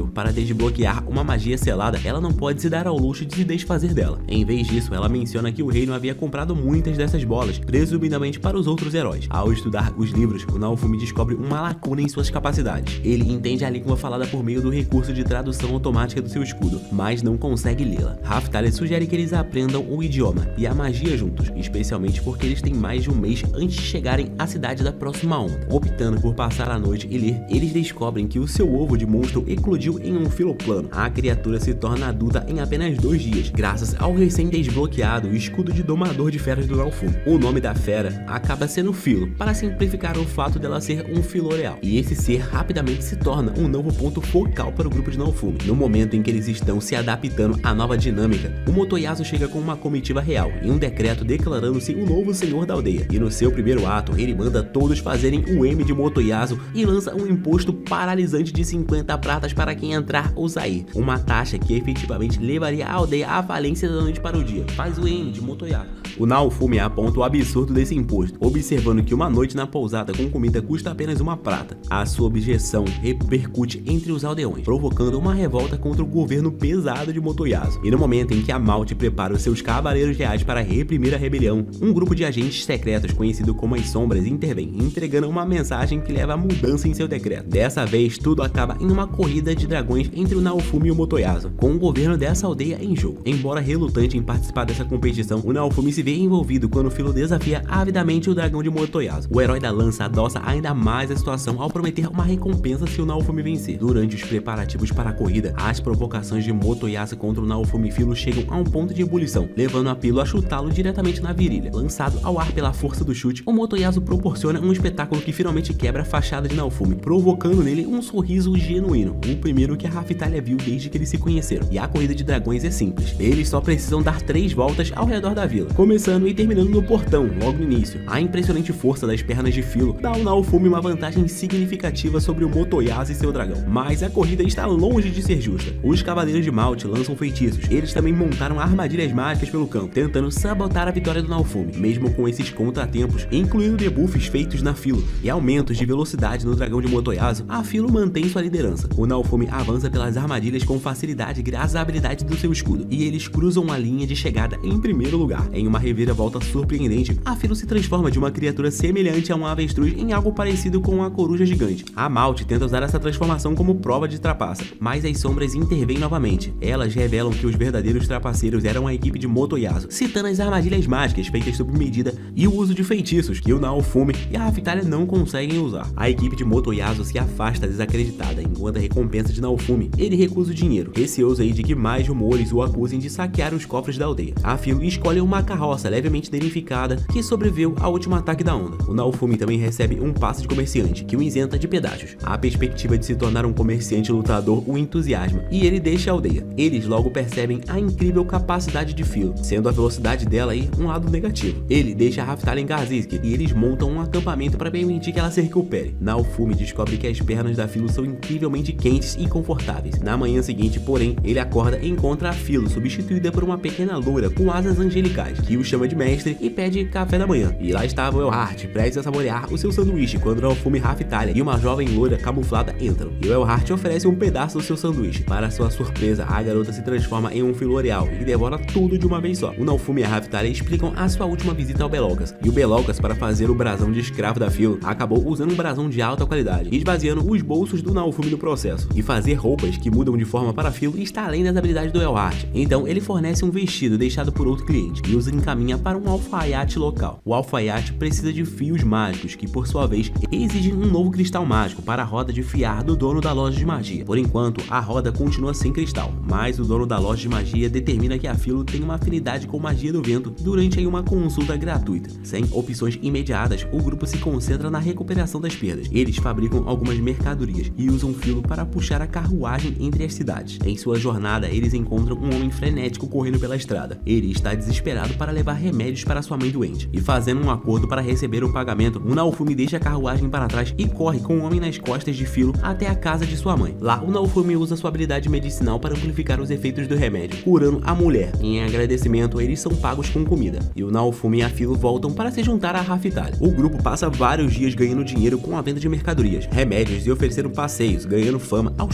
desbloquear uma magia selada, ela não pode se dar ao luxo de se desfazer dela. Em vez disso, ela menciona que o reino havia comprado muitas dessas bolas, presumidamente para os outros heróis. Ao estudar os livros, o Naofumi descobre uma lacuna em suas capacidades. Ele entende a língua falada por meio do recurso de tradução automática do seu escudo, mas não consegue lê-la. Raphtalia sugere que eles aprendam o idioma e a magia juntos, especialmente porque eles têm mais de um mês antes de chegarem à cidade da próxima onda. Optando por passar a noite e ler, eles descobrem que o seu ovo de monstro eclodiu em um filoplano. A criatura se torna adulta em apenas 2 dias, graças ao recém-desbloqueado escudo de domador de feras do Naofumi. O nome da fera acaba sendo Filo, para simplificar o fato dela ser um Filoreal, e esse ser rapidamente se torna um novo ponto focal para o grupo de Naofumi. No momento em que eles estão se adaptando à nova dinâmica, o Motoyasu chega com uma comitiva real e um decreto declarando-se o novo senhor da aldeia, e no seu primeiro ato ele manda todos fazerem o M de Motoyasu e lança um imposto paralisante de 50 pratas para quem entrar ou sair, uma taxa que efetivamente levaria a aldeia à falência da noite para o dia. Faz o M de Motoyasu. O Naofumi aponta o absurdo desse imposto, observando que uma noite na pousada com comida custa apenas 1 prata. A sua objeção repercute entre os aldeões, provocando uma revolta contra o governo pesado de Motoyasu. E no momento em que a Malte prepara os seus cavaleiros reais para reprimir a rebelião, um grupo de agentes secretos conhecido como as Sombras intervém, entregando uma mensagem que leva a mudança em seu decreto. Dessa vez, tudo acaba em uma corrida de dragões entre o Naofumi e o Motoyasu, com o governo dessa aldeia em jogo. Embora relutante em participar dessa competição, o Naofumi se vê envolvido quando o Filo desafia avidamente o dragão de Motoyasu. O herói da lança adoça ainda mais a situação ao prometer uma recompensa se o Naofumi vencer. Durante os preparativos para a corrida, as provocações de Motoyasu contra o Naofumi Filo chegam a um ponto de ebulição, levando a Filo a chutá-lo diretamente na virilha. Lançado ao ar pela força do chute, o Motoyasu proporciona um espetáculo que finalmente quebra a fachada de Naofumi, provocando nele um sorriso genuíno, o primeiro que a Raphtalia viu desde que eles se conheceram. E a corrida de dragões é simples, eles só precisam dar 3 voltas ao redor da vila, começando e terminando no portão, logo no início. A impressionante força das pernas de Filo dá ao Naofumi uma vantagem significativa sobre o Motoyasu e seu dragão, mas a corrida está longe de ser justa. Os cavaleiros de Malte lançam feitiços, eles também montaram armadilhas mágicas pelo campo, tentando sabotar a vitória do Naofumi. Mesmo com esses contratempos, incluindo debuffs feitos na Filo e aumentos de velocidade no dragão de Motoyasu, a Filo mantém sua liderança. O Naofumi avança pelas armadilhas com facilidade graças à habilidade do seu escudo, e eles cruzam a linha de chegada em primeiro lugar. Em uma reviravolta surpreendente, a Filo se transforma de uma criatura semelhante a um avestruz em algo parecido com uma coruja gigante. A Malte tenta usar essa transformação como prova de trapaça, mas as sombras intervêm novamente. Elas revelam que os verdadeiros trapaceiros eram a equipe de Motoyasu, citando as armadilhas mágicas feitas sob medida e o uso de feitiços que o Naofumi e a Raphtalia não conseguem usar. A equipe de Motoyasu se afasta desacreditada, enquanto a recompensa de Naofumi, ele recusa o dinheiro, receoso aí de que mais rumores o acusem de saquear os cofres da aldeia. A Filo escolhe uma carroça levemente danificada que sobreviveu ao último ataque da onda. O Naofumi também recebe um passe de comerciante, que o isenta de pedágios. A perspectiva de se tornar um comerciante lutador o entusiasma, e ele deixa a aldeia. Eles logo percebem a incrível capacidade de Filo, sendo a velocidade dela aí um lado negativo. Ele deixa a Raphtalia em Gazisk, e eles montam um acampamento para permitir que ela se recupere. Naofumi descobre que as pernas da Filo são incrivelmente quentes e confortáveis. Na manhã seguinte, porém, ele acorda e encontra a Filo substituída por uma pequena loura com asas angelicais, que o chama de mestre e pede café da manhã. E lá estava o Elhart, prestes a saborear o seu sanduíche, quando Naofumi, Raphtalia e uma jovem loura camuflada entram. E o Elhart oferece um pedaço do seu sanduíche. Para sua surpresa, a garota se transforma em um Filoreal e devora tudo de uma vez só. O Naofumi e a Raphtalia explicam a sua última visita ao Belocas, e o Belocas, para fazer o brasão de escravo da Filo, acabou usando um brasão de alta qualidade, esvaziando os bolsos do Naofumi no processo. E fazer roupas que mudam de forma para Filo está além das habilidades do Elhart. Então ele fornece um vestido deixado por outro cliente e os encaminha para um alfaiate local. O alfaiate precisa de fios mágicos, que por sua vez exigem um novo cristal mágico para a roda de fiar do dono da loja de magia. Por enquanto, a roda continua sem cristal, mas o dono da loja de magia determina que a Filo tem uma afinidade com magia do vento durante uma consulta gratuita. Sem opções imediatas, o grupo se concentra na recuperação das perdas. Eles fabricam algumas mercadorias e usam Filo para puxar a carruagem entre as cidades. Em sua jornada, eles encontram um homem frenético correndo pela estrada. Ele está desesperado para levar remédios para sua mãe doente, e fazendo um acordo para receber o pagamento, o Naofumi deixa a carruagem para trás e corre com o homem nas costas de Filo até a casa de sua mãe. Lá, o Naofumi usa sua habilidade medicinal para amplificar os efeitos do remédio, curando a mulher. Em agradecimento, eles são pagos com comida, e o Naofumi e a Filo voltam para se juntar à Raphtalia. O grupo passa vários dias ganhando dinheiro com a venda de mercadorias, remédios e oferecendo passeios, ganhando fama aos poucos.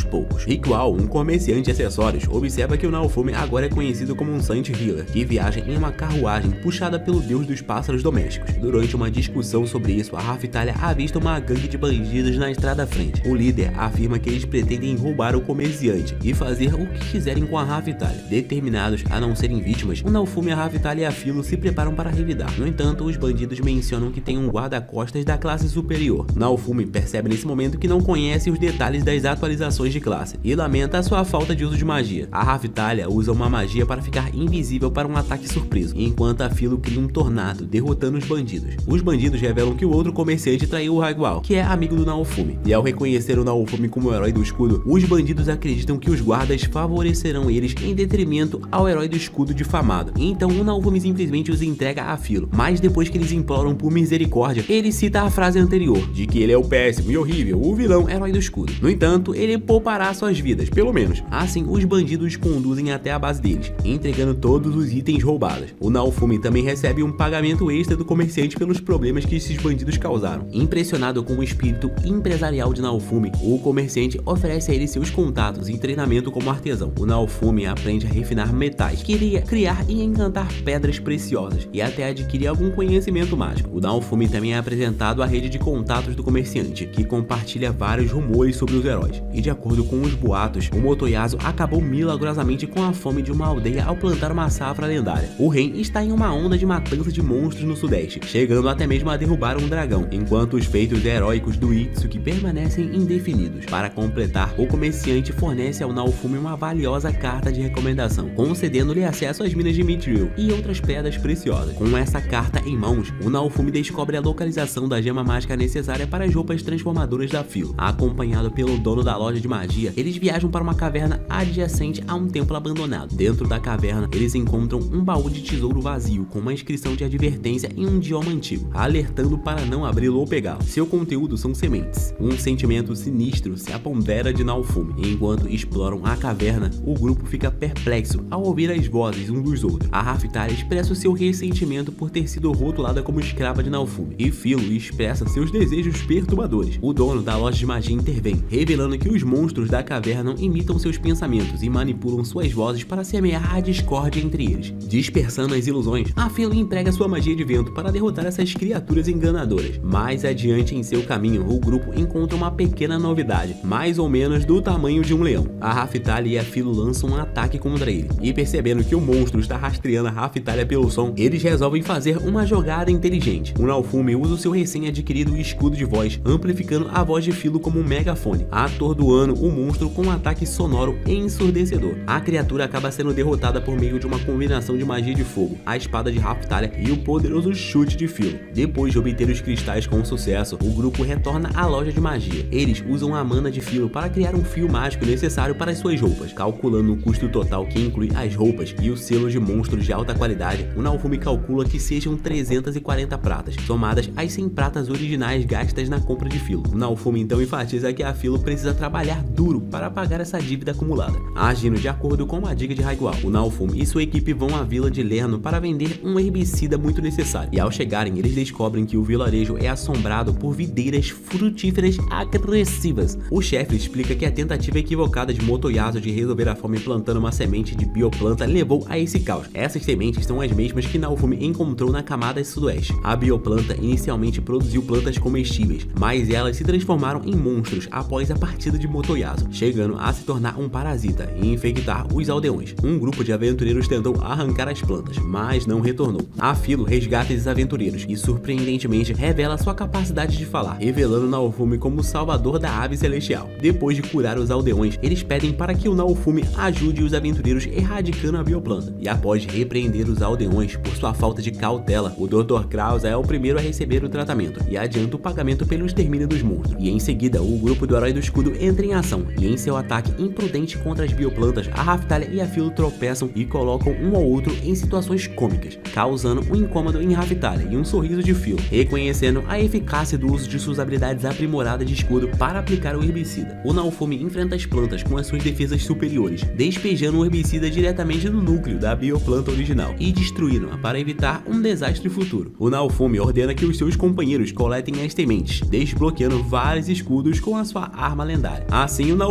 cosméticos. Rikual, um comerciante de acessórios, observa que o Naofumi agora é conhecido como um Saint Healer, que viaja em uma carruagem puxada pelo deus dos pássaros domésticos. Durante uma discussão sobre isso, a Raphtalia avista uma gangue de bandidos na estrada à frente. O líder afirma que eles pretendem roubar o comerciante e fazer o que quiserem com a Raphtalia. Determinados a não serem vítimas, o Naofumi, a Raphtalia e a Philo se preparam para revidar. No entanto, os bandidos mencionam que tem um guarda-costas da classe superior. Naofumi percebe nesse momento que não conhece os detalhes das atualizações de classe e lamenta a sua falta de uso de magia. A Raphtalia usa uma magia para ficar invisível para um ataque surpreso, enquanto a Philo cria um tornado, derrotando os bandidos. Os bandidos revelam que o outro comerciante traiu o Rikual, que é amigo do Naofumi, e ao reconhecer o Naofumi como o herói do escudo, os bandidos acreditam que os guardas favorecerão eles em detrimento ao herói do escudo difamado. Então o Naofumi simplesmente os entrega a Philo, mas depois que eles imploram por misericórdia, ele cita a frase anterior, de que ele é o péssimo e horrível, o vilão herói do escudo. No entanto, ele poupará suas vidas, pelo menos. Assim, os bandidos conduzem até a base deles, entregando todos os itens roubados. O Naofumi também recebe um pagamento extra do comerciante pelos problemas que esses bandidos causaram. Impressionado com o espírito empresarial de Naofumi, o comerciante oferece a ele seus contatos e treinamento como artesão. O Naofumi aprende a refinar metais, queria criar e encantar pedras preciosas e até adquirir algum conhecimento mágico. O Naofumi também é apresentado à rede de contatos do comerciante, que compartilha vários rumores sobre os heróis. E de acordo com os boatos, o Motoyasu acabou milagrosamente com a fome de uma aldeia ao plantar uma safra lendária. O Ren está em uma onda de matança de monstros no sudeste, chegando até mesmo a derrubar um dragão, enquanto os feitos heróicos do Itsuki permanecem indefinidos. Para completar, o comerciante fornece ao Naofumi uma valiosa carta de recomendação, concedendo-lhe acesso às minas de Mithril e outras pedras preciosas. Com essa carta em mãos, o Naofumi descobre a localização da gema mágica necessária para as roupas transformadoras da Philo. Acompanhado pelo dono da loja de magia, eles viajam para uma caverna adjacente a um templo abandonado. Dentro da caverna, eles encontram um baú de tesouro vazio com uma inscrição de advertência em um idioma antigo, alertando para não abri-lo ou pegá-lo. Seu conteúdo são sementes. Um sentimento sinistro se apodera de Naofumi. Enquanto exploram a caverna, o grupo fica perplexo ao ouvir as vozes um dos outros. A Raphtalia expressa o seu ressentimento por ter sido rotulada como escrava de Naofumi, e Philo expressa seus desejos perturbadores. O dono da loja de magia intervém, revelando que os monstros da caverna imitam seus pensamentos e manipulam suas vozes para semear a discórdia entre eles. Dispersando as ilusões, a Philo emprega sua magia de vento para derrotar essas criaturas enganadoras. Mais adiante em seu caminho, o grupo encontra uma pequena novidade, mais ou menos do tamanho de um leão. A Raphtalia e a Philo lançam um ataque contra ele, e percebendo que o monstro está rastreando a Raphtalia pelo som, eles resolvem fazer uma jogada inteligente. O Naofumi usa o seu recém-adquirido escudo de voz, amplificando a voz de Philo como um megafone, atordoando o monstro com um ataque sonoro ensurdecedor. A criatura acaba sendo derrotada por meio de uma combinação de magia de fogo, a espada de Raphtalia e o poderoso chute de Philo. Depois de obter os cristais com sucesso, o grupo retorna à loja de magia. Eles usam a mana de Philo para criar um fio mágico necessário para as suas roupas. Calculando o custo total, que inclui as roupas e o selo de monstros de alta qualidade, o Naofumi calcula que sejam 340 pratas, somadas às 100 pratas originais gastas na compra de Philo. O Naofumi então enfatiza que a Philo precisa trabalhar duro para pagar essa dívida acumulada. Agindo de acordo com uma dica de Rikual, o Naofumi e sua equipe vão à vila de Lerno para vender um herbicida muito necessário. E ao chegarem, eles descobrem que o vilarejo é assombrado por videiras frutíferas agressivas. O chefe explica que a tentativa equivocada de Motoyasu de resolver a fome plantando uma semente de bioplanta levou a esse caos. Essas sementes são as mesmas que Naofumi encontrou na camada sudoeste. A bioplanta inicialmente produziu plantas comestíveis, mas elas se transformaram em monstros após a partida de Motoyasu, chegando a se tornar um parasita e infectar os aldeões. Um grupo de aventureiros tentou arrancar as plantas, mas não retornou. A Philo resgata esses aventureiros e surpreendentemente revela sua capacidade de falar, revelando Naofumi como o salvador da ave celestial. Depois de curar os aldeões, eles pedem para que o Naofumi ajude os aventureiros erradicando a bioplanta. E após repreender os aldeões por sua falta de cautela, o Dr. Krauser é o primeiro a receber o tratamento e adianta o pagamento pelo extermínio dos monstros. E em seguida, o grupo do Herói do Escudo entra em ação, e em seu ataque imprudente contra as bioplantas, a Raphtalia e a Philo tropeçam e colocam um ao outro em situações cômicas, causando um incômodo em Raphtalia e um sorriso de Philo, reconhecendo a eficácia do uso de suas habilidades aprimoradas de escudo para aplicar o herbicida. O Naofumi enfrenta as plantas com as suas defesas superiores, despejando o herbicida diretamente no núcleo da bioplanta original e destruindo-a para evitar um desastre futuro. O Naofumi ordena que os seus companheiros coletem as sementes, desbloqueando vários escudos com a sua arma lendária. Assim, o Naofumi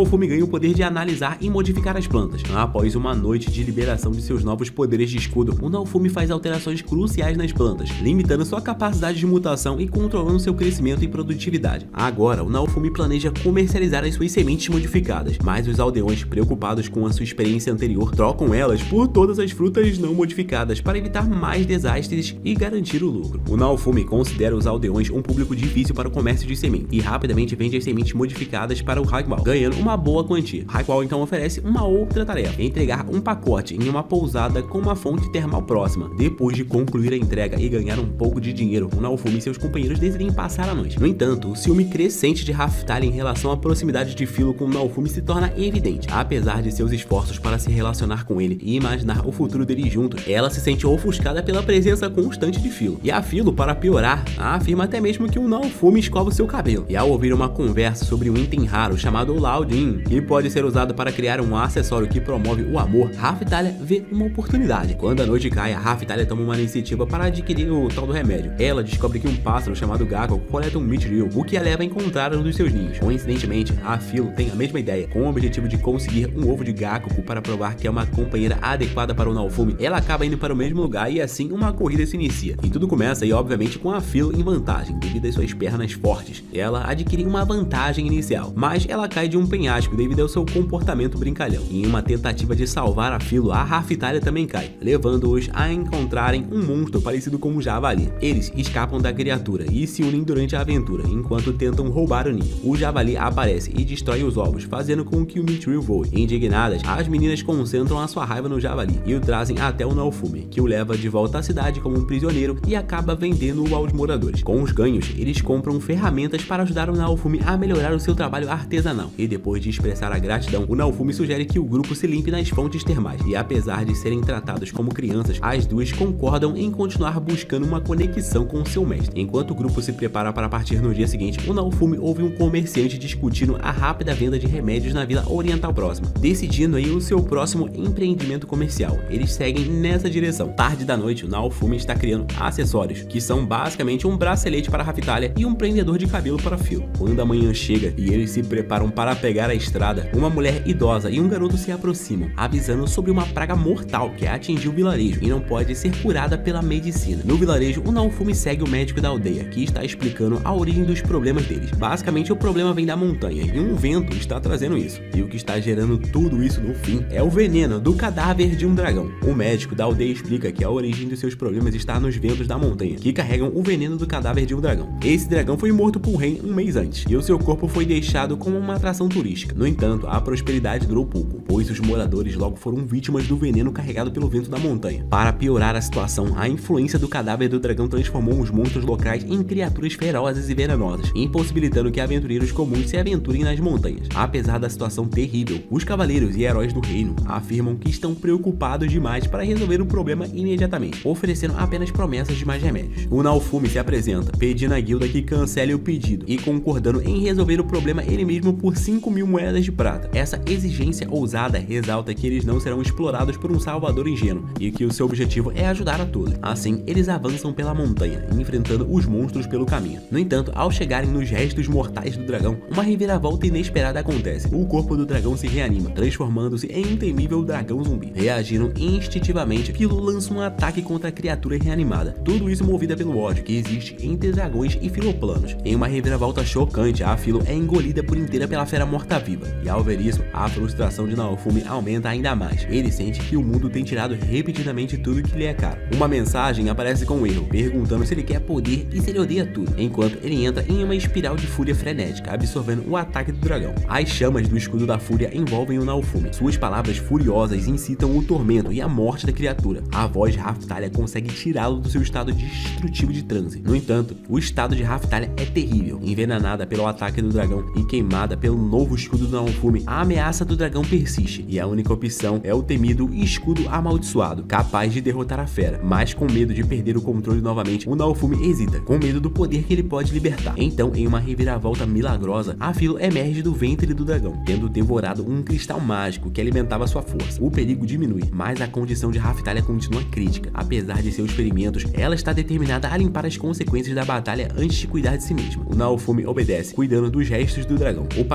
Naofumi ganha o poder de analisar e modificar as plantas. Após uma noite de liberação de seus novos poderes de escudo, o Naofumi faz alterações cruciais nas plantas, limitando sua capacidade de mutação e controlando seu crescimento e produtividade. Agora, o Naofumi planeja comercializar as suas sementes modificadas, mas os aldeões, preocupados com a sua experiência anterior, trocam elas por todas as frutas não modificadas para evitar mais desastres e garantir o lucro. O Naofumi considera os aldeões um público difícil para o comércio de sementes e rapidamente vende as sementes modificadas para o Haikwall, ganhando uma boa quantia. Haikwall então oferece uma outra tarefa: entregar um pacote em uma pousada com uma fonte termal próxima. Depois de concluir a entrega e ganhar um pouco de dinheiro, o Naofumi e seus companheiros decidem passar a noite. No entanto, o ciúme crescente de Raphtalia em relação à proximidade de Philo com o Naofumi se torna evidente. Apesar de seus esforços para se relacionar com ele e imaginar o futuro deles juntos, ela se sente ofuscada pela presença constante de Philo. E a Philo, para piorar, afirma até mesmo que o Naofumi escova o seu cabelo. E ao ouvir uma conversa sobre um item raro chamado Laudin, que pode ser usado para criar um acessório que promove o amor, Raphtalia vê uma oportunidade. Quando a noite cai, a Raphtalia toma uma iniciativa para adquirir o tal do remédio. Ela descobre que um pássaro chamado Gakko coleta um mithril, o que a leva a encontrar um dos seus ninhos. Coincidentemente, a Philo tem a mesma ideia. Com o objetivo de conseguir um ovo de Gakko para provar que é uma companheira adequada para o Naofumi, ela acaba indo para o mesmo lugar e assim uma corrida se inicia. E tudo começa aí, obviamente, com a Philo em vantagem, devido às suas pernas fortes. Ela adquire uma vantagem inicial, mas ela cai de um penhasco devido ao seu comportamento brincalhão. Em uma tentativa de salvar a Philo, a Raphtalia também cai, levando-os a encontrarem um monstro parecido com um javali. Eles escapam da criatura e se unem durante a aventura, enquanto tentam roubar o ninho. O javali aparece e destrói os ovos, fazendo com que o mithril voe. Indignadas, as meninas concentram a sua raiva no javali e o trazem até o Naofumi, que o leva de volta à cidade como um prisioneiro e acaba vendendo-o aos moradores. Com os ganhos, eles compram ferramentas para ajudar o Naofumi a melhorar o seu trabalho artesanal. E depois de expressar a gratidão, o Naofumi sugere que o grupo se limpe nas fontes termais. E apesar de serem tratados como crianças, as duas concordam em continuar buscando uma conexão com seu mestre. Enquanto o grupo se prepara para partir no dia seguinte, o Naofumi ouve um comerciante discutindo a rápida venda de remédios na vila oriental próxima, decidindo aí o seu próximo empreendimento comercial. Eles seguem nessa direção. Tarde da noite, o Naofumi está criando acessórios, que são basicamente um bracelete para Raphtalia e um prendedor de cabelo para Philo. Quando a manhã chega e eles se preparam para pegar a estrada, uma mulher idosa e um garoto se aproximam, avisando sobre uma praga mortal que atingiu o vilarejo e não pode ser curada pela medicina. No vilarejo, o Naofumi segue o médico da aldeia, que está explicando a origem dos problemas deles. Basicamente, o problema vem da montanha e um vento está trazendo isso. E o que está gerando tudo isso no fim é o veneno do cadáver de um dragão. O médico da aldeia explica que a origem dos seus problemas está nos ventos da montanha, que carregam o veneno do cadáver de um dragão. Esse dragão foi morto por Ren um mês antes, e o seu corpo foi deixado como uma atração turística. No entanto, a prosperidade durou pouco, pois os moradores logo foram vítimas do veneno carregado pelo vento da montanha. Para piorar a situação, a influência do cadáver do dragão transformou os monstros locais em criaturas ferozes e venenosas, impossibilitando que aventureiros comuns se aventurem nas montanhas. Apesar da situação terrível, os cavaleiros e heróis do reino afirmam que estão preocupados demais para resolver o problema imediatamente, oferecendo apenas promessas de mais remédios. O Naofumi se apresenta, pedindo à guilda que cancele o pedido e concordando em resolver o problema ele mesmo por 5.000 moedas de prata. Essa exigência ousada ressalta que eles não serão explorados por um salvador ingênuo e que o seu objetivo é ajudar a todos. Assim, eles avançam pela montanha, enfrentando os monstros pelo caminho. No entanto, ao chegarem nos restos mortais do dragão, uma reviravolta inesperada acontece. O corpo do dragão se reanima, transformando-se em um temível dragão zumbi. Reagindo instintivamente, Philo lança um ataque contra a criatura reanimada. Tudo isso movida pelo ódio que existe entre dragões e filoplanos. Em uma reviravolta chocante, a Philo é engolida por inteira pela fera morta-viva. E ao ver isso, a frustração de Naofumi aumenta ainda mais. Ele sente que o mundo tem tirado repetidamente tudo que lhe é caro. Uma mensagem aparece com um erro, perguntando se ele quer poder e se ele odeia tudo, enquanto ele entra em uma espiral de fúria frenética, absorvendo o ataque do dragão. As chamas do escudo da fúria envolvem o Naofumi. Suas palavras furiosas incitam o tormento e a morte da criatura. A voz de Raphtalia consegue tirá-lo do seu estado destrutivo de transe. No entanto, o estado de Raphtalia é terrível. Envenenada pelo ataque do dragão e queimada pelo novo escudo do Naofumi, a ameaça do dragão persiste, e a única opção é o temido escudo amaldiçoado, capaz de derrotar a fera. Mas com medo de perder o controle novamente, o Naofumi hesita, com medo do poder que ele pode libertar. Então, em uma reviravolta milagrosa, a Philo emerge do ventre do dragão, tendo devorado um cristal mágico que alimentava sua força. O perigo diminui, mas a condição de Raphtalia continua crítica. Apesar de seus experimentos, ela está determinada a limpar as consequências da batalha antes de cuidar de si mesma. O Naofumi obedece, cuidando dos restos do dragão. O pagamento da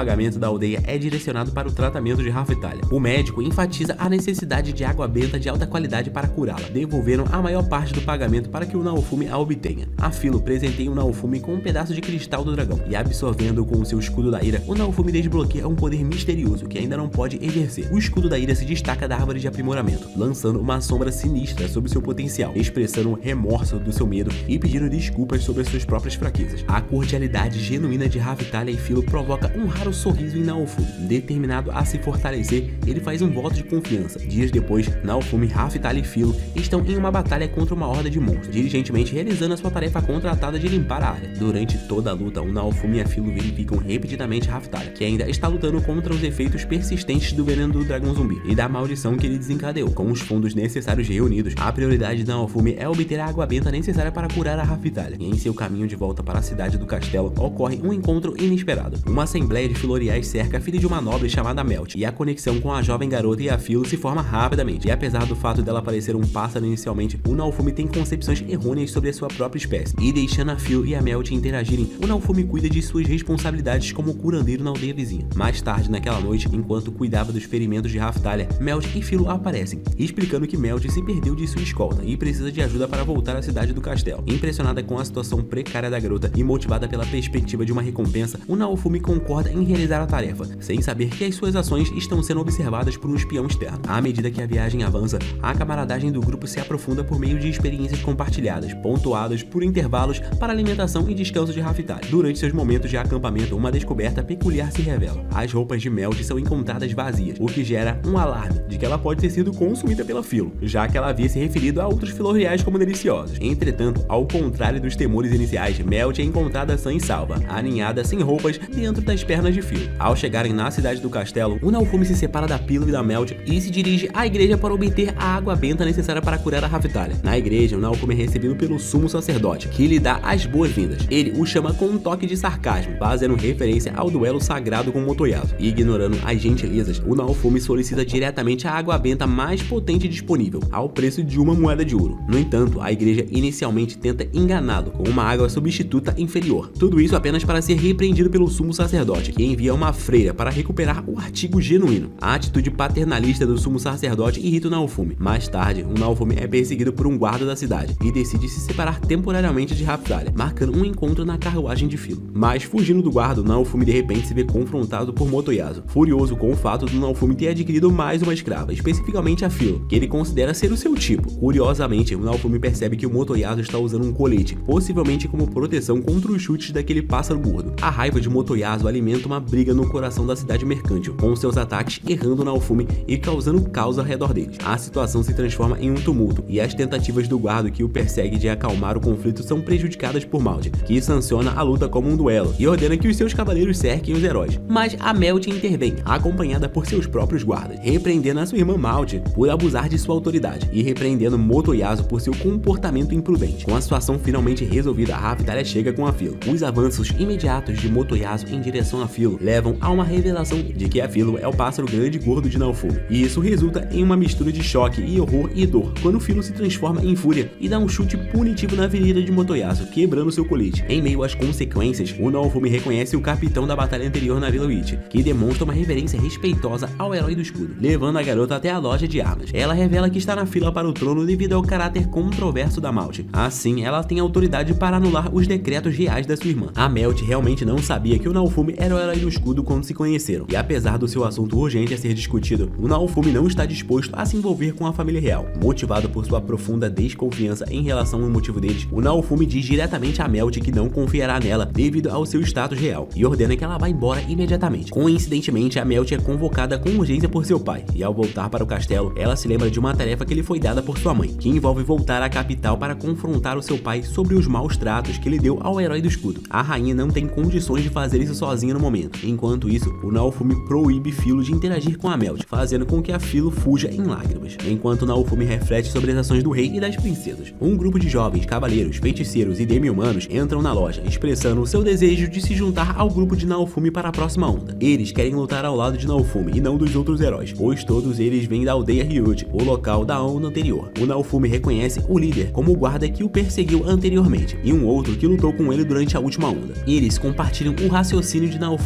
da aldeia é direcionado para o tratamento de Raftalia. O médico enfatiza a necessidade de água benta de alta qualidade para curá-la, devolvendo a maior parte do pagamento para que o Naofumi a obtenha. A Philo presenteia o Naofumi com um pedaço de cristal do dragão, e absorvendo com o seu escudo da ira, o Naofumi desbloqueia um poder misterioso que ainda não pode exercer. O escudo da ira se destaca da árvore de aprimoramento, lançando uma sombra sinistra sobre seu potencial, expressando o remorso do seu medo e pedindo desculpas sobre as suas próprias fraquezas. A cordialidade genuína de Raftalia e Philo provoca um raro sorriso em Naofumi. Determinado a se fortalecer, ele faz um voto de confiança. Dias depois, Naofumi, Raftalia e Philo estão em uma batalha contra uma horda de monstros, diligentemente realizando a sua tarefa contratada de limpar a área. Durante toda a luta, o Naofumi e a Philo verificam repetidamente Raftalia, que ainda está lutando contra os efeitos persistentes do veneno do dragão zumbi e da maldição que ele desencadeou. Com os fundos necessários reunidos, a prioridade de Naofumi é obter a água benta necessária para curar a Raftalia. E em seu caminho de volta para a cidade do castelo, ocorre um encontro inesperado. Uma assembleia de Filoriais cerca a filha de uma nobre chamada Melt, e a conexão com a jovem garota e a Philo se forma rapidamente. E apesar do fato dela parecer um pássaro inicialmente, o Naofumi tem concepções errôneas sobre a sua própria espécie, e deixando a Philo e a Melt interagirem, o Naofumi cuida de suas responsabilidades como curandeiro na aldeia vizinha. Mais tarde naquela noite, enquanto cuidava dos ferimentos de Raftalia, Melt e Philo aparecem, explicando que Melt se perdeu de sua escolta e precisa de ajuda para voltar à cidade do castelo. Impressionada com a situação precária da garota e motivada pela perspectiva de uma recompensa, o Naofumi concorda em realizar a tarefa, sem saber que as suas ações estão sendo observadas por um espião externo. À medida que a viagem avança, a camaradagem do grupo se aprofunda por meio de experiências compartilhadas, pontuadas por intervalos para alimentação e descanso de Raftalia. Durante seus momentos de acampamento, uma descoberta peculiar se revela. As roupas de Melt são encontradas vazias, o que gera um alarme de que ela pode ter sido consumida pela Philo, já que ela havia se referido a outros Filoriais como deliciosos. Entretanto, ao contrário dos temores iniciais, Melt é encontrada sã e salva, aninhada sem roupas dentro das pernas de Philo. Ao chegarem na cidade do castelo, o Naofumi se separa da Philo e da Melt e se dirige à igreja para obter a água benta necessária para curar a Raftalia. Na igreja, o Naofumi é recebido pelo sumo sacerdote, que lhe dá as boas-vindas. Ele o chama com um toque de sarcasmo, fazendo referência ao duelo sagrado com Motoyasu. E ignorando as gentilezas, o Naofumi solicita diretamente a água benta mais potente disponível, ao preço de uma moeda de ouro. No entanto, a igreja inicialmente tenta enganá-lo com uma água substituta inferior. Tudo isso apenas para ser repreendido pelo sumo sacerdote, que envia uma freira para recuperar o artigo genuíno. A atitude paternalista do sumo sacerdote irrita o Naofumi. Mais tarde, o Naofumi é perseguido por um guarda da cidade e decide se separar temporariamente de Raftalia, marcando um encontro na carruagem de Philo. Mas fugindo do guarda, o Naofumi de repente se vê confrontado por Motoyasu, furioso com o fato do Naofumi ter adquirido mais uma escrava, especificamente a Philo, que ele considera ser o seu tipo. Curiosamente, o Naofumi percebe que o Motoyasu está usando um colete, possivelmente como proteção contra os chutes daquele pássaro gordo. A raiva de Motoyasu alimenta uma briga no coração da cidade mercântil, com seus ataques errando o Naofumi e causando caos ao redor deles. A situação se transforma em um tumulto, e as tentativas do guarda que o persegue de acalmar o conflito são prejudicadas por Malt, que sanciona a luta como um duelo e ordena que os seus cavaleiros cerquem os heróis. Mas a Melt intervém, acompanhada por seus próprios guardas, repreendendo a sua irmã Malt por abusar de sua autoridade e repreendendo Motoyasu por seu comportamento imprudente. Com a situação finalmente resolvida, a Raftalia chega com a Philo. Os avanços imediatos de Motoyasu em direção a Philo levam a uma revelação de que a Philo é o pássaro grande e gordo de Naofumi, e isso resulta em uma mistura de choque e horror e dor, quando Philo se transforma em fúria e dá um chute punitivo na virilha de Motoyasu, quebrando seu colete. Em meio às consequências, o Naofumi reconhece o capitão da batalha anterior na Vila Witch, que demonstra uma reverência respeitosa ao herói do escudo, levando a garota até a loja de armas. Ela revela que está na fila para o trono devido ao caráter controverso da Malt. Assim, ela tem autoridade para anular os decretos reais da sua irmã. A Melt realmente não sabia que o Naofumi era o herói do escudo quando se conheceram, e apesar do seu assunto urgente a ser discutido, o Naofumi não está disposto a se envolver com a família real. Motivado por sua profunda desconfiança em relação ao motivo deles, o Naofumi diz diretamente a Melt que não confiará nela devido ao seu status real, e ordena que ela vá embora imediatamente. Coincidentemente, a Melt é convocada com urgência por seu pai, e ao voltar para o castelo, ela se lembra de uma tarefa que lhe foi dada por sua mãe, que envolve voltar à capital para confrontar o seu pai sobre os maus tratos que ele deu ao herói do escudo. A rainha não tem condições de fazer isso sozinha no momento. Enquanto isso, o Naofumi proíbe Philo de interagir com a Melt, fazendo com que a Philo fuja em lágrimas, enquanto Naofumi reflete sobre as ações do rei e das princesas. Um grupo de jovens, cavaleiros, feiticeiros e demi-humanos entram na loja, expressando o seu desejo de se juntar ao grupo de Naofumi para a próxima onda. Eles querem lutar ao lado de Naofumi e não dos outros heróis, pois todos eles vêm da aldeia Ryuji, o local da onda anterior. O Naofumi reconhece o líder como o guarda que o perseguiu anteriormente, e um outro que lutou com ele durante a última onda. Eles compartilham o raciocínio de Naofumi de que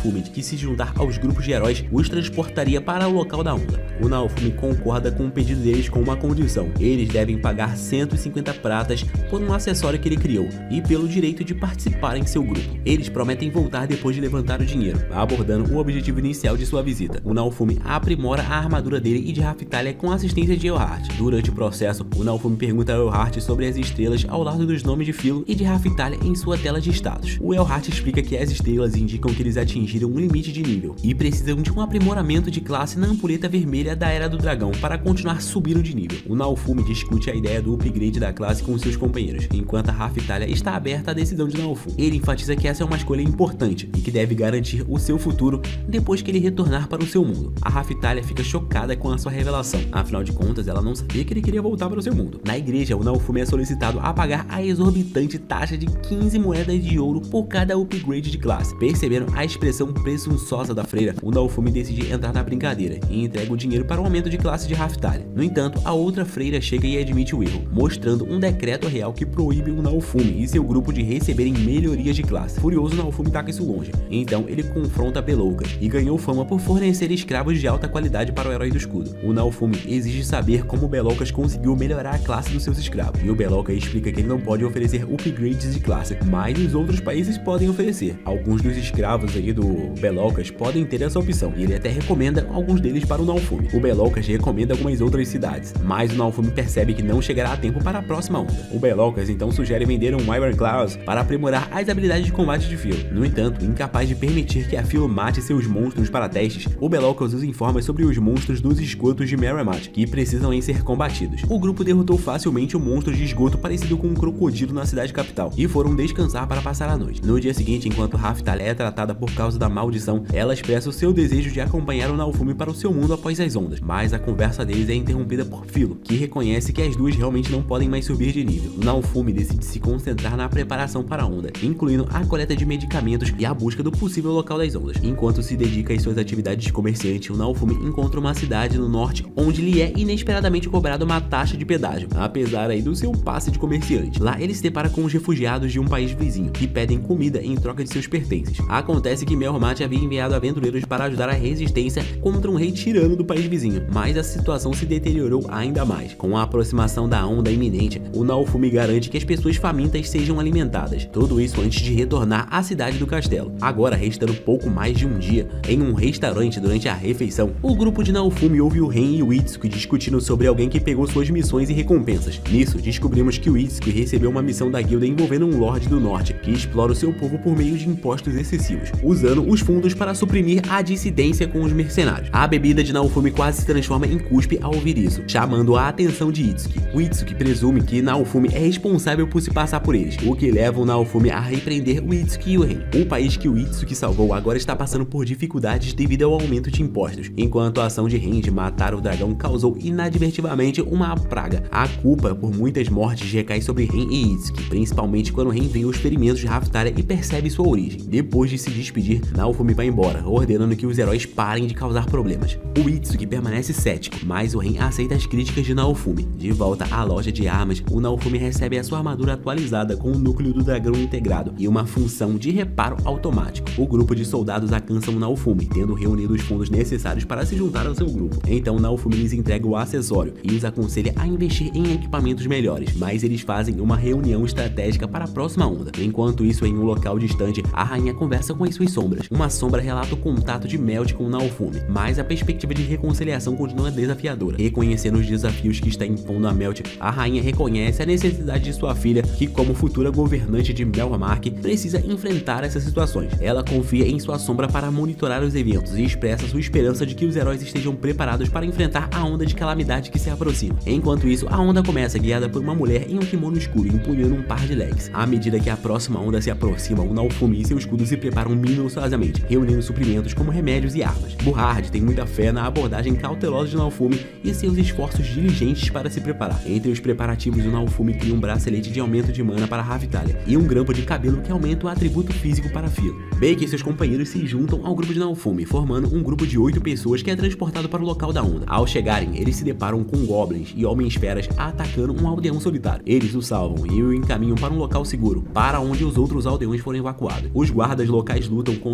se juntar aos grupos de heróis, os transportaria para o local da onda. O Naofumi concorda com o pedido deles com uma condição: eles devem pagar 150 pratas por um acessório que ele criou e pelo direito de participar em seu grupo. Eles prometem voltar depois de levantar o dinheiro, abordando o objetivo inicial de sua visita. O Naofumi aprimora a armadura dele e de Raphtalia com a assistência de Earhart. Durante o processo, o Naofumi pergunta a Earhart sobre as estrelas ao lado dos nomes de Philo e de Raphtalia em sua tela de status. O Earhart explica que as estrelas indicam que eles atingiram um limite de nível e precisam de um aprimoramento de classe na ampulheta vermelha da Era do Dragão para continuar subindo de nível. O Naofumi discute a ideia do upgrade da classe com seus companheiros, enquanto a Raphtalia está aberta à decisão de Naofumi. Ele enfatiza que essa é uma escolha importante e que deve garantir o seu futuro depois que ele retornar para o seu mundo. A Raphtalia fica chocada com a sua revelação, afinal de contas ela não sabia que ele queria voltar para o seu mundo. Na igreja, o Naofumi é solicitado a pagar a exorbitante taxa de 15 moedas de ouro por cada upgrade de classe. Percebendo a expressão presunçosa da freira, o Naofumi decide entrar na brincadeira e entrega o dinheiro para o aumento de classe de Raphtalia. No entanto, a outra freira chega e admite o erro, mostrando um decreto real que proíbe o Naofumi e seu grupo de receberem melhorias de classe. Furioso, Naofumi taca isso longe, então ele confronta Beloucas e ganhou fama por fornecer escravos de alta qualidade para o herói do escudo. O Naofumi exige saber como Beloucas conseguiu melhorar a classe dos seus escravos, e o Beloucas explica que ele não pode oferecer upgrades de classe, mas os outros países podem oferecer. Alguns dos escravos aí do Beloucas podem ter essa opção, e ele até recomenda alguns deles para o Naofumi. O Beloucas recomenda algumas outras cidades, mas o Naofumi percebe que não chegará a tempo para a próxima onda. O Beloucas então sugere vender um Iron Claws para aprimorar as habilidades de combate de Philo. No entanto, incapaz de permitir que a Philo mate seus monstros para testes, o Beloucas os informa sobre os monstros dos esgotos de Merremat, que precisam em ser combatidos. O grupo derrotou facilmente o monstro de esgoto parecido com um crocodilo na cidade capital, e foram descansar para passar a noite. No dia seguinte, enquanto Raphtalia é tratada por causa da maldição, ela expressa o seu desejo de acompanhar o Naofumi para o seu mundo após as ondas, mas a conversa deles é interrompida por Philo, que reconhece que as duas realmente não podem mais subir de nível. O Naofumi decide se concentrar na preparação para a onda, incluindo a coleta de medicamentos e a busca do possível local das ondas. Enquanto se dedica às suas atividades de comerciante, o Naofumi encontra uma cidade no norte onde lhe é inesperadamente cobrada uma taxa de pedágio, apesar aí do seu passe de comerciante. Lá ele se depara com os refugiados de um país vizinho, que pedem comida em troca de seus pertences. Acontece que Merremat havia enviado aventureiros para ajudar a resistência contra um rei tirano do país vizinho, mas a situação se deteriorou ainda mais. Com a aproximação da onda iminente, o Naofumi garante que as pessoas famintas sejam alimentadas. Tudo isso antes de retornar à cidade do castelo. Agora, restando pouco mais de um dia, em um restaurante durante a refeição, o grupo de Naofumi ouve o Ren e o Itsuki discutindo sobre alguém que pegou suas missões e recompensas. Nisso, descobrimos que o Itsuki recebeu uma missão da guilda envolvendo um Lorde do Norte, que explora o seu povo por meio de impostos excessivos, usando os fundos para suprimir a dissidência com os mercenários. A bebida de Naofumi quase se transforma em cuspe ao ouvir isso, chamando a atenção de Itsuki. O Itsuki presume que Naofumi é responsável por se passar por eles, o que leva o Naofumi a repreender o Itsuki e o Ren. O país que o Itsuki salvou agora está passando por dificuldades devido ao aumento de impostos, enquanto a ação de Ren de matar o dragão causou inadvertidamente uma praga. A culpa por muitas mortes recai sobre Ren e Itsuki, principalmente quando Ren vê os ferimentos de Raphtalia e percebe sua origem. Depois de se despedir, Naofumi vai embora, ordenando que os heróis parem de causar problemas. O Itsuki permanece cético, mas o Ren aceita as críticas de Naofumi. De volta à loja de armas, o Naofumi recebe a sua armadura atualizada com o núcleo do dragão integrado e uma função de reparo automático. O grupo de soldados alcança o Naofumi, tendo reunido os fundos necessários para se juntar ao seu grupo. Então Naofumi lhes entrega o acessório e os aconselha a investir em equipamentos melhores, mas eles fazem uma reunião estratégica para a próxima onda. Enquanto isso, em um local distante, a rainha conversa com as suas sombras. Uma sombra relata o contato de Melt com Naofumi, mas a perspectiva de reconciliação continua desafiadora. Reconhecendo os desafios que está impondo a Melt, a rainha reconhece a necessidade de sua filha, que como futura governante de Melmark, precisa enfrentar essas situações. Ela confia em sua sombra para monitorar os eventos e expressa sua esperança de que os heróis estejam preparados para enfrentar a onda de calamidade que se aproxima. Enquanto isso, a onda começa guiada por uma mulher em um kimono escuro empunhando um par de legs. À medida que a próxima onda se aproxima, o Naofumi e seu escudo se preparam minuciosamente, reunindo suprimentos como remédios e armas. Burrard tem muita fé na abordagem cautelosa de Naofumi e seus esforços diligentes para se preparar. Entre os preparativos, o Naofumi cria um bracelete de aumento de mana para Raphtalia e um grampo de cabelo que aumenta o atributo físico para Philo. Baker e seus companheiros se juntam ao grupo de Naofumi, formando um grupo de 8 pessoas que é transportado para o local da onda. Ao chegarem, eles se deparam com goblins e homens-feras atacando um aldeão solitário. Eles o salvam e o encaminham para um local seguro, para onde os outros aldeões foram evacuados. Os guardas locais lutam contra o ataque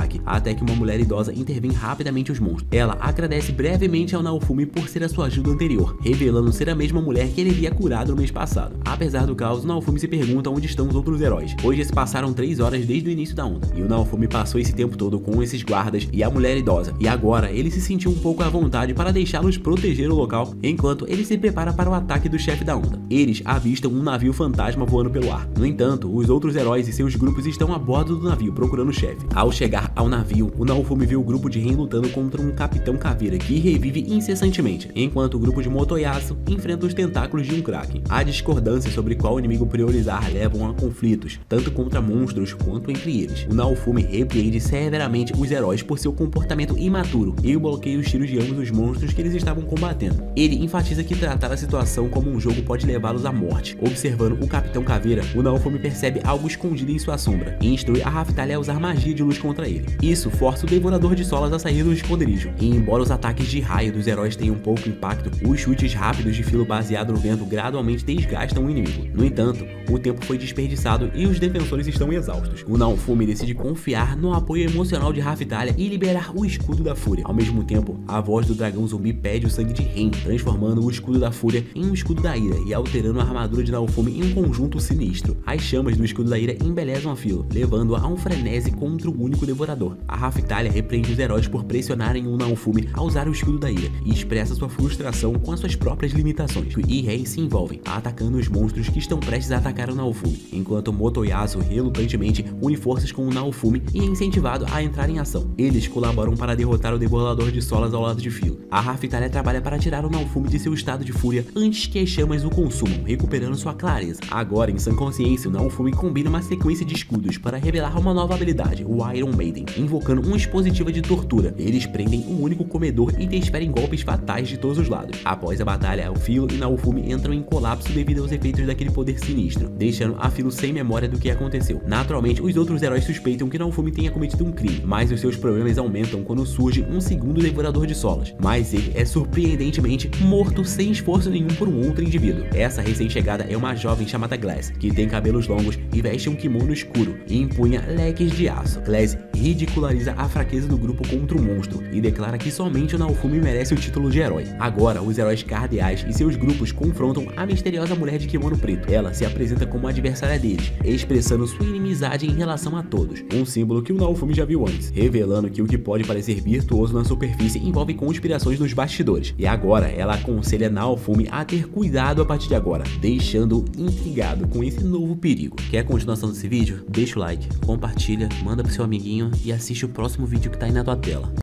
ataque, até que uma mulher idosa intervém rapidamente os monstros. Ela agradece brevemente ao Naofumi por ser a sua ajuda anterior, revelando ser a mesma mulher que ele havia curado no mês passado. Apesar do caos, o Naofumi se pergunta onde estão os outros heróis, pois já se passaram 3 horas desde o início da onda, e o Naofumi passou esse tempo todo com esses guardas e a mulher idosa, e agora ele se sentiu um pouco à vontade para deixá-los proteger o local, enquanto ele se prepara para o ataque do chefe da onda. Eles avistam um navio fantasma voando pelo ar. No entanto, os outros heróis e seus grupos estão a bordo do navio procurando o chefe. Ao chegar ao navio, o Naofumi vê o grupo de Ren lutando contra um Capitão Caveira que revive incessantemente, enquanto o grupo de Motoyasu enfrenta os tentáculos de um Kraken. A discordância sobre qual inimigo priorizar levam a conflitos, tanto contra monstros quanto entre eles. O Naofumi repreende severamente os heróis por seu comportamento imaturo e bloqueia os tiros de ambos os monstros que eles estavam combatendo. Ele enfatiza que tratar a situação como um jogo pode levá-los à morte. Observando o Capitão Caveira, o Naofumi percebe algo escondido em sua sombra e instrui a Raftalia a usar magia de luz contra ele. Isso força o Devorador de Solas a sair do esconderijo, e embora os ataques de raio dos heróis tenham pouco impacto, os chutes rápidos de filo baseado no vento gradualmente desgastam o inimigo. No entanto, o tempo foi desperdiçado e os defensores estão exaustos. O Naofumi decide confiar no apoio emocional de Raftalia e liberar o escudo da fúria. Ao mesmo tempo, a voz do dragão zumbi pede o sangue de Ren, transformando o escudo da fúria em um escudo da ira e alterando a armadura de Naofumi em um conjunto sinistro. As chamas do escudo da ira embelezam a Filo, levando-a a um frenesi contra o único devorador. A Raftalia repreende os heróis por pressionarem o Naofumi a usar o escudo da ira e expressa sua frustração com as suas próprias limitações. E Ren se envolvem, atacando os monstros que estão prestes a atacar o Naofumi, enquanto Motoyasu relutantemente une forças com o Naofumi e é incentivado a entrar em ação. Eles colaboram para derrotar o Devorador de Solas ao lado de Filo. A Raftalia trabalha para tirar o Naofumi de seu estado de fúria antes que as chamas o consumam, recuperando sua clareza. Agora, em sã consciência, o Naofumi combina uma sequência de escudos para revelar uma nova habilidade, o Iron Maiden, invocando uma dispositiva de tortura. Eles prendem um único comedor e desferem golpes fatais de todos os lados. Após a batalha, o Filo e Naofumi entram em colapso devido aos efeitos daquele poder sinistro, deixando a Filo sem memória do que aconteceu. Naturalmente, os outros heróis suspeitam que Naofumi tenha cometido um crime, mas os seus problemas aumentam quando surge um segundo Devorador de Solas, mas ele é surpreendentemente morto sem esforço nenhum por um outro indivíduo. Essa recém-chegada é uma jovem chamada Glass, que tem cabelos longos e veste um kimono escuro e empunha leques de aço. Glass ridiculariza a fraqueza do grupo contra o monstro e declara que somente o Naofumi merece o título de herói. Agora, os heróis cardeais e seus grupos confrontam a misteriosa mulher de kimono preto. Ela se apresenta como adversária deles, expressando sua inimizade em relação a todos, um símbolo que o Naofumi já viu antes, revelando que o que pode parecer virtuoso na superfície envolve conspirações nos bastidores. E agora, ela aconselha Naofumi a ter cuidado a partir de agora, deixando-o intrigado com esse novo perigo. Quer a continuação desse vídeo? Deixa o like, compartilha, manda pro seu amiguinho e assiste o próximo vídeo que tá aí na tua tela.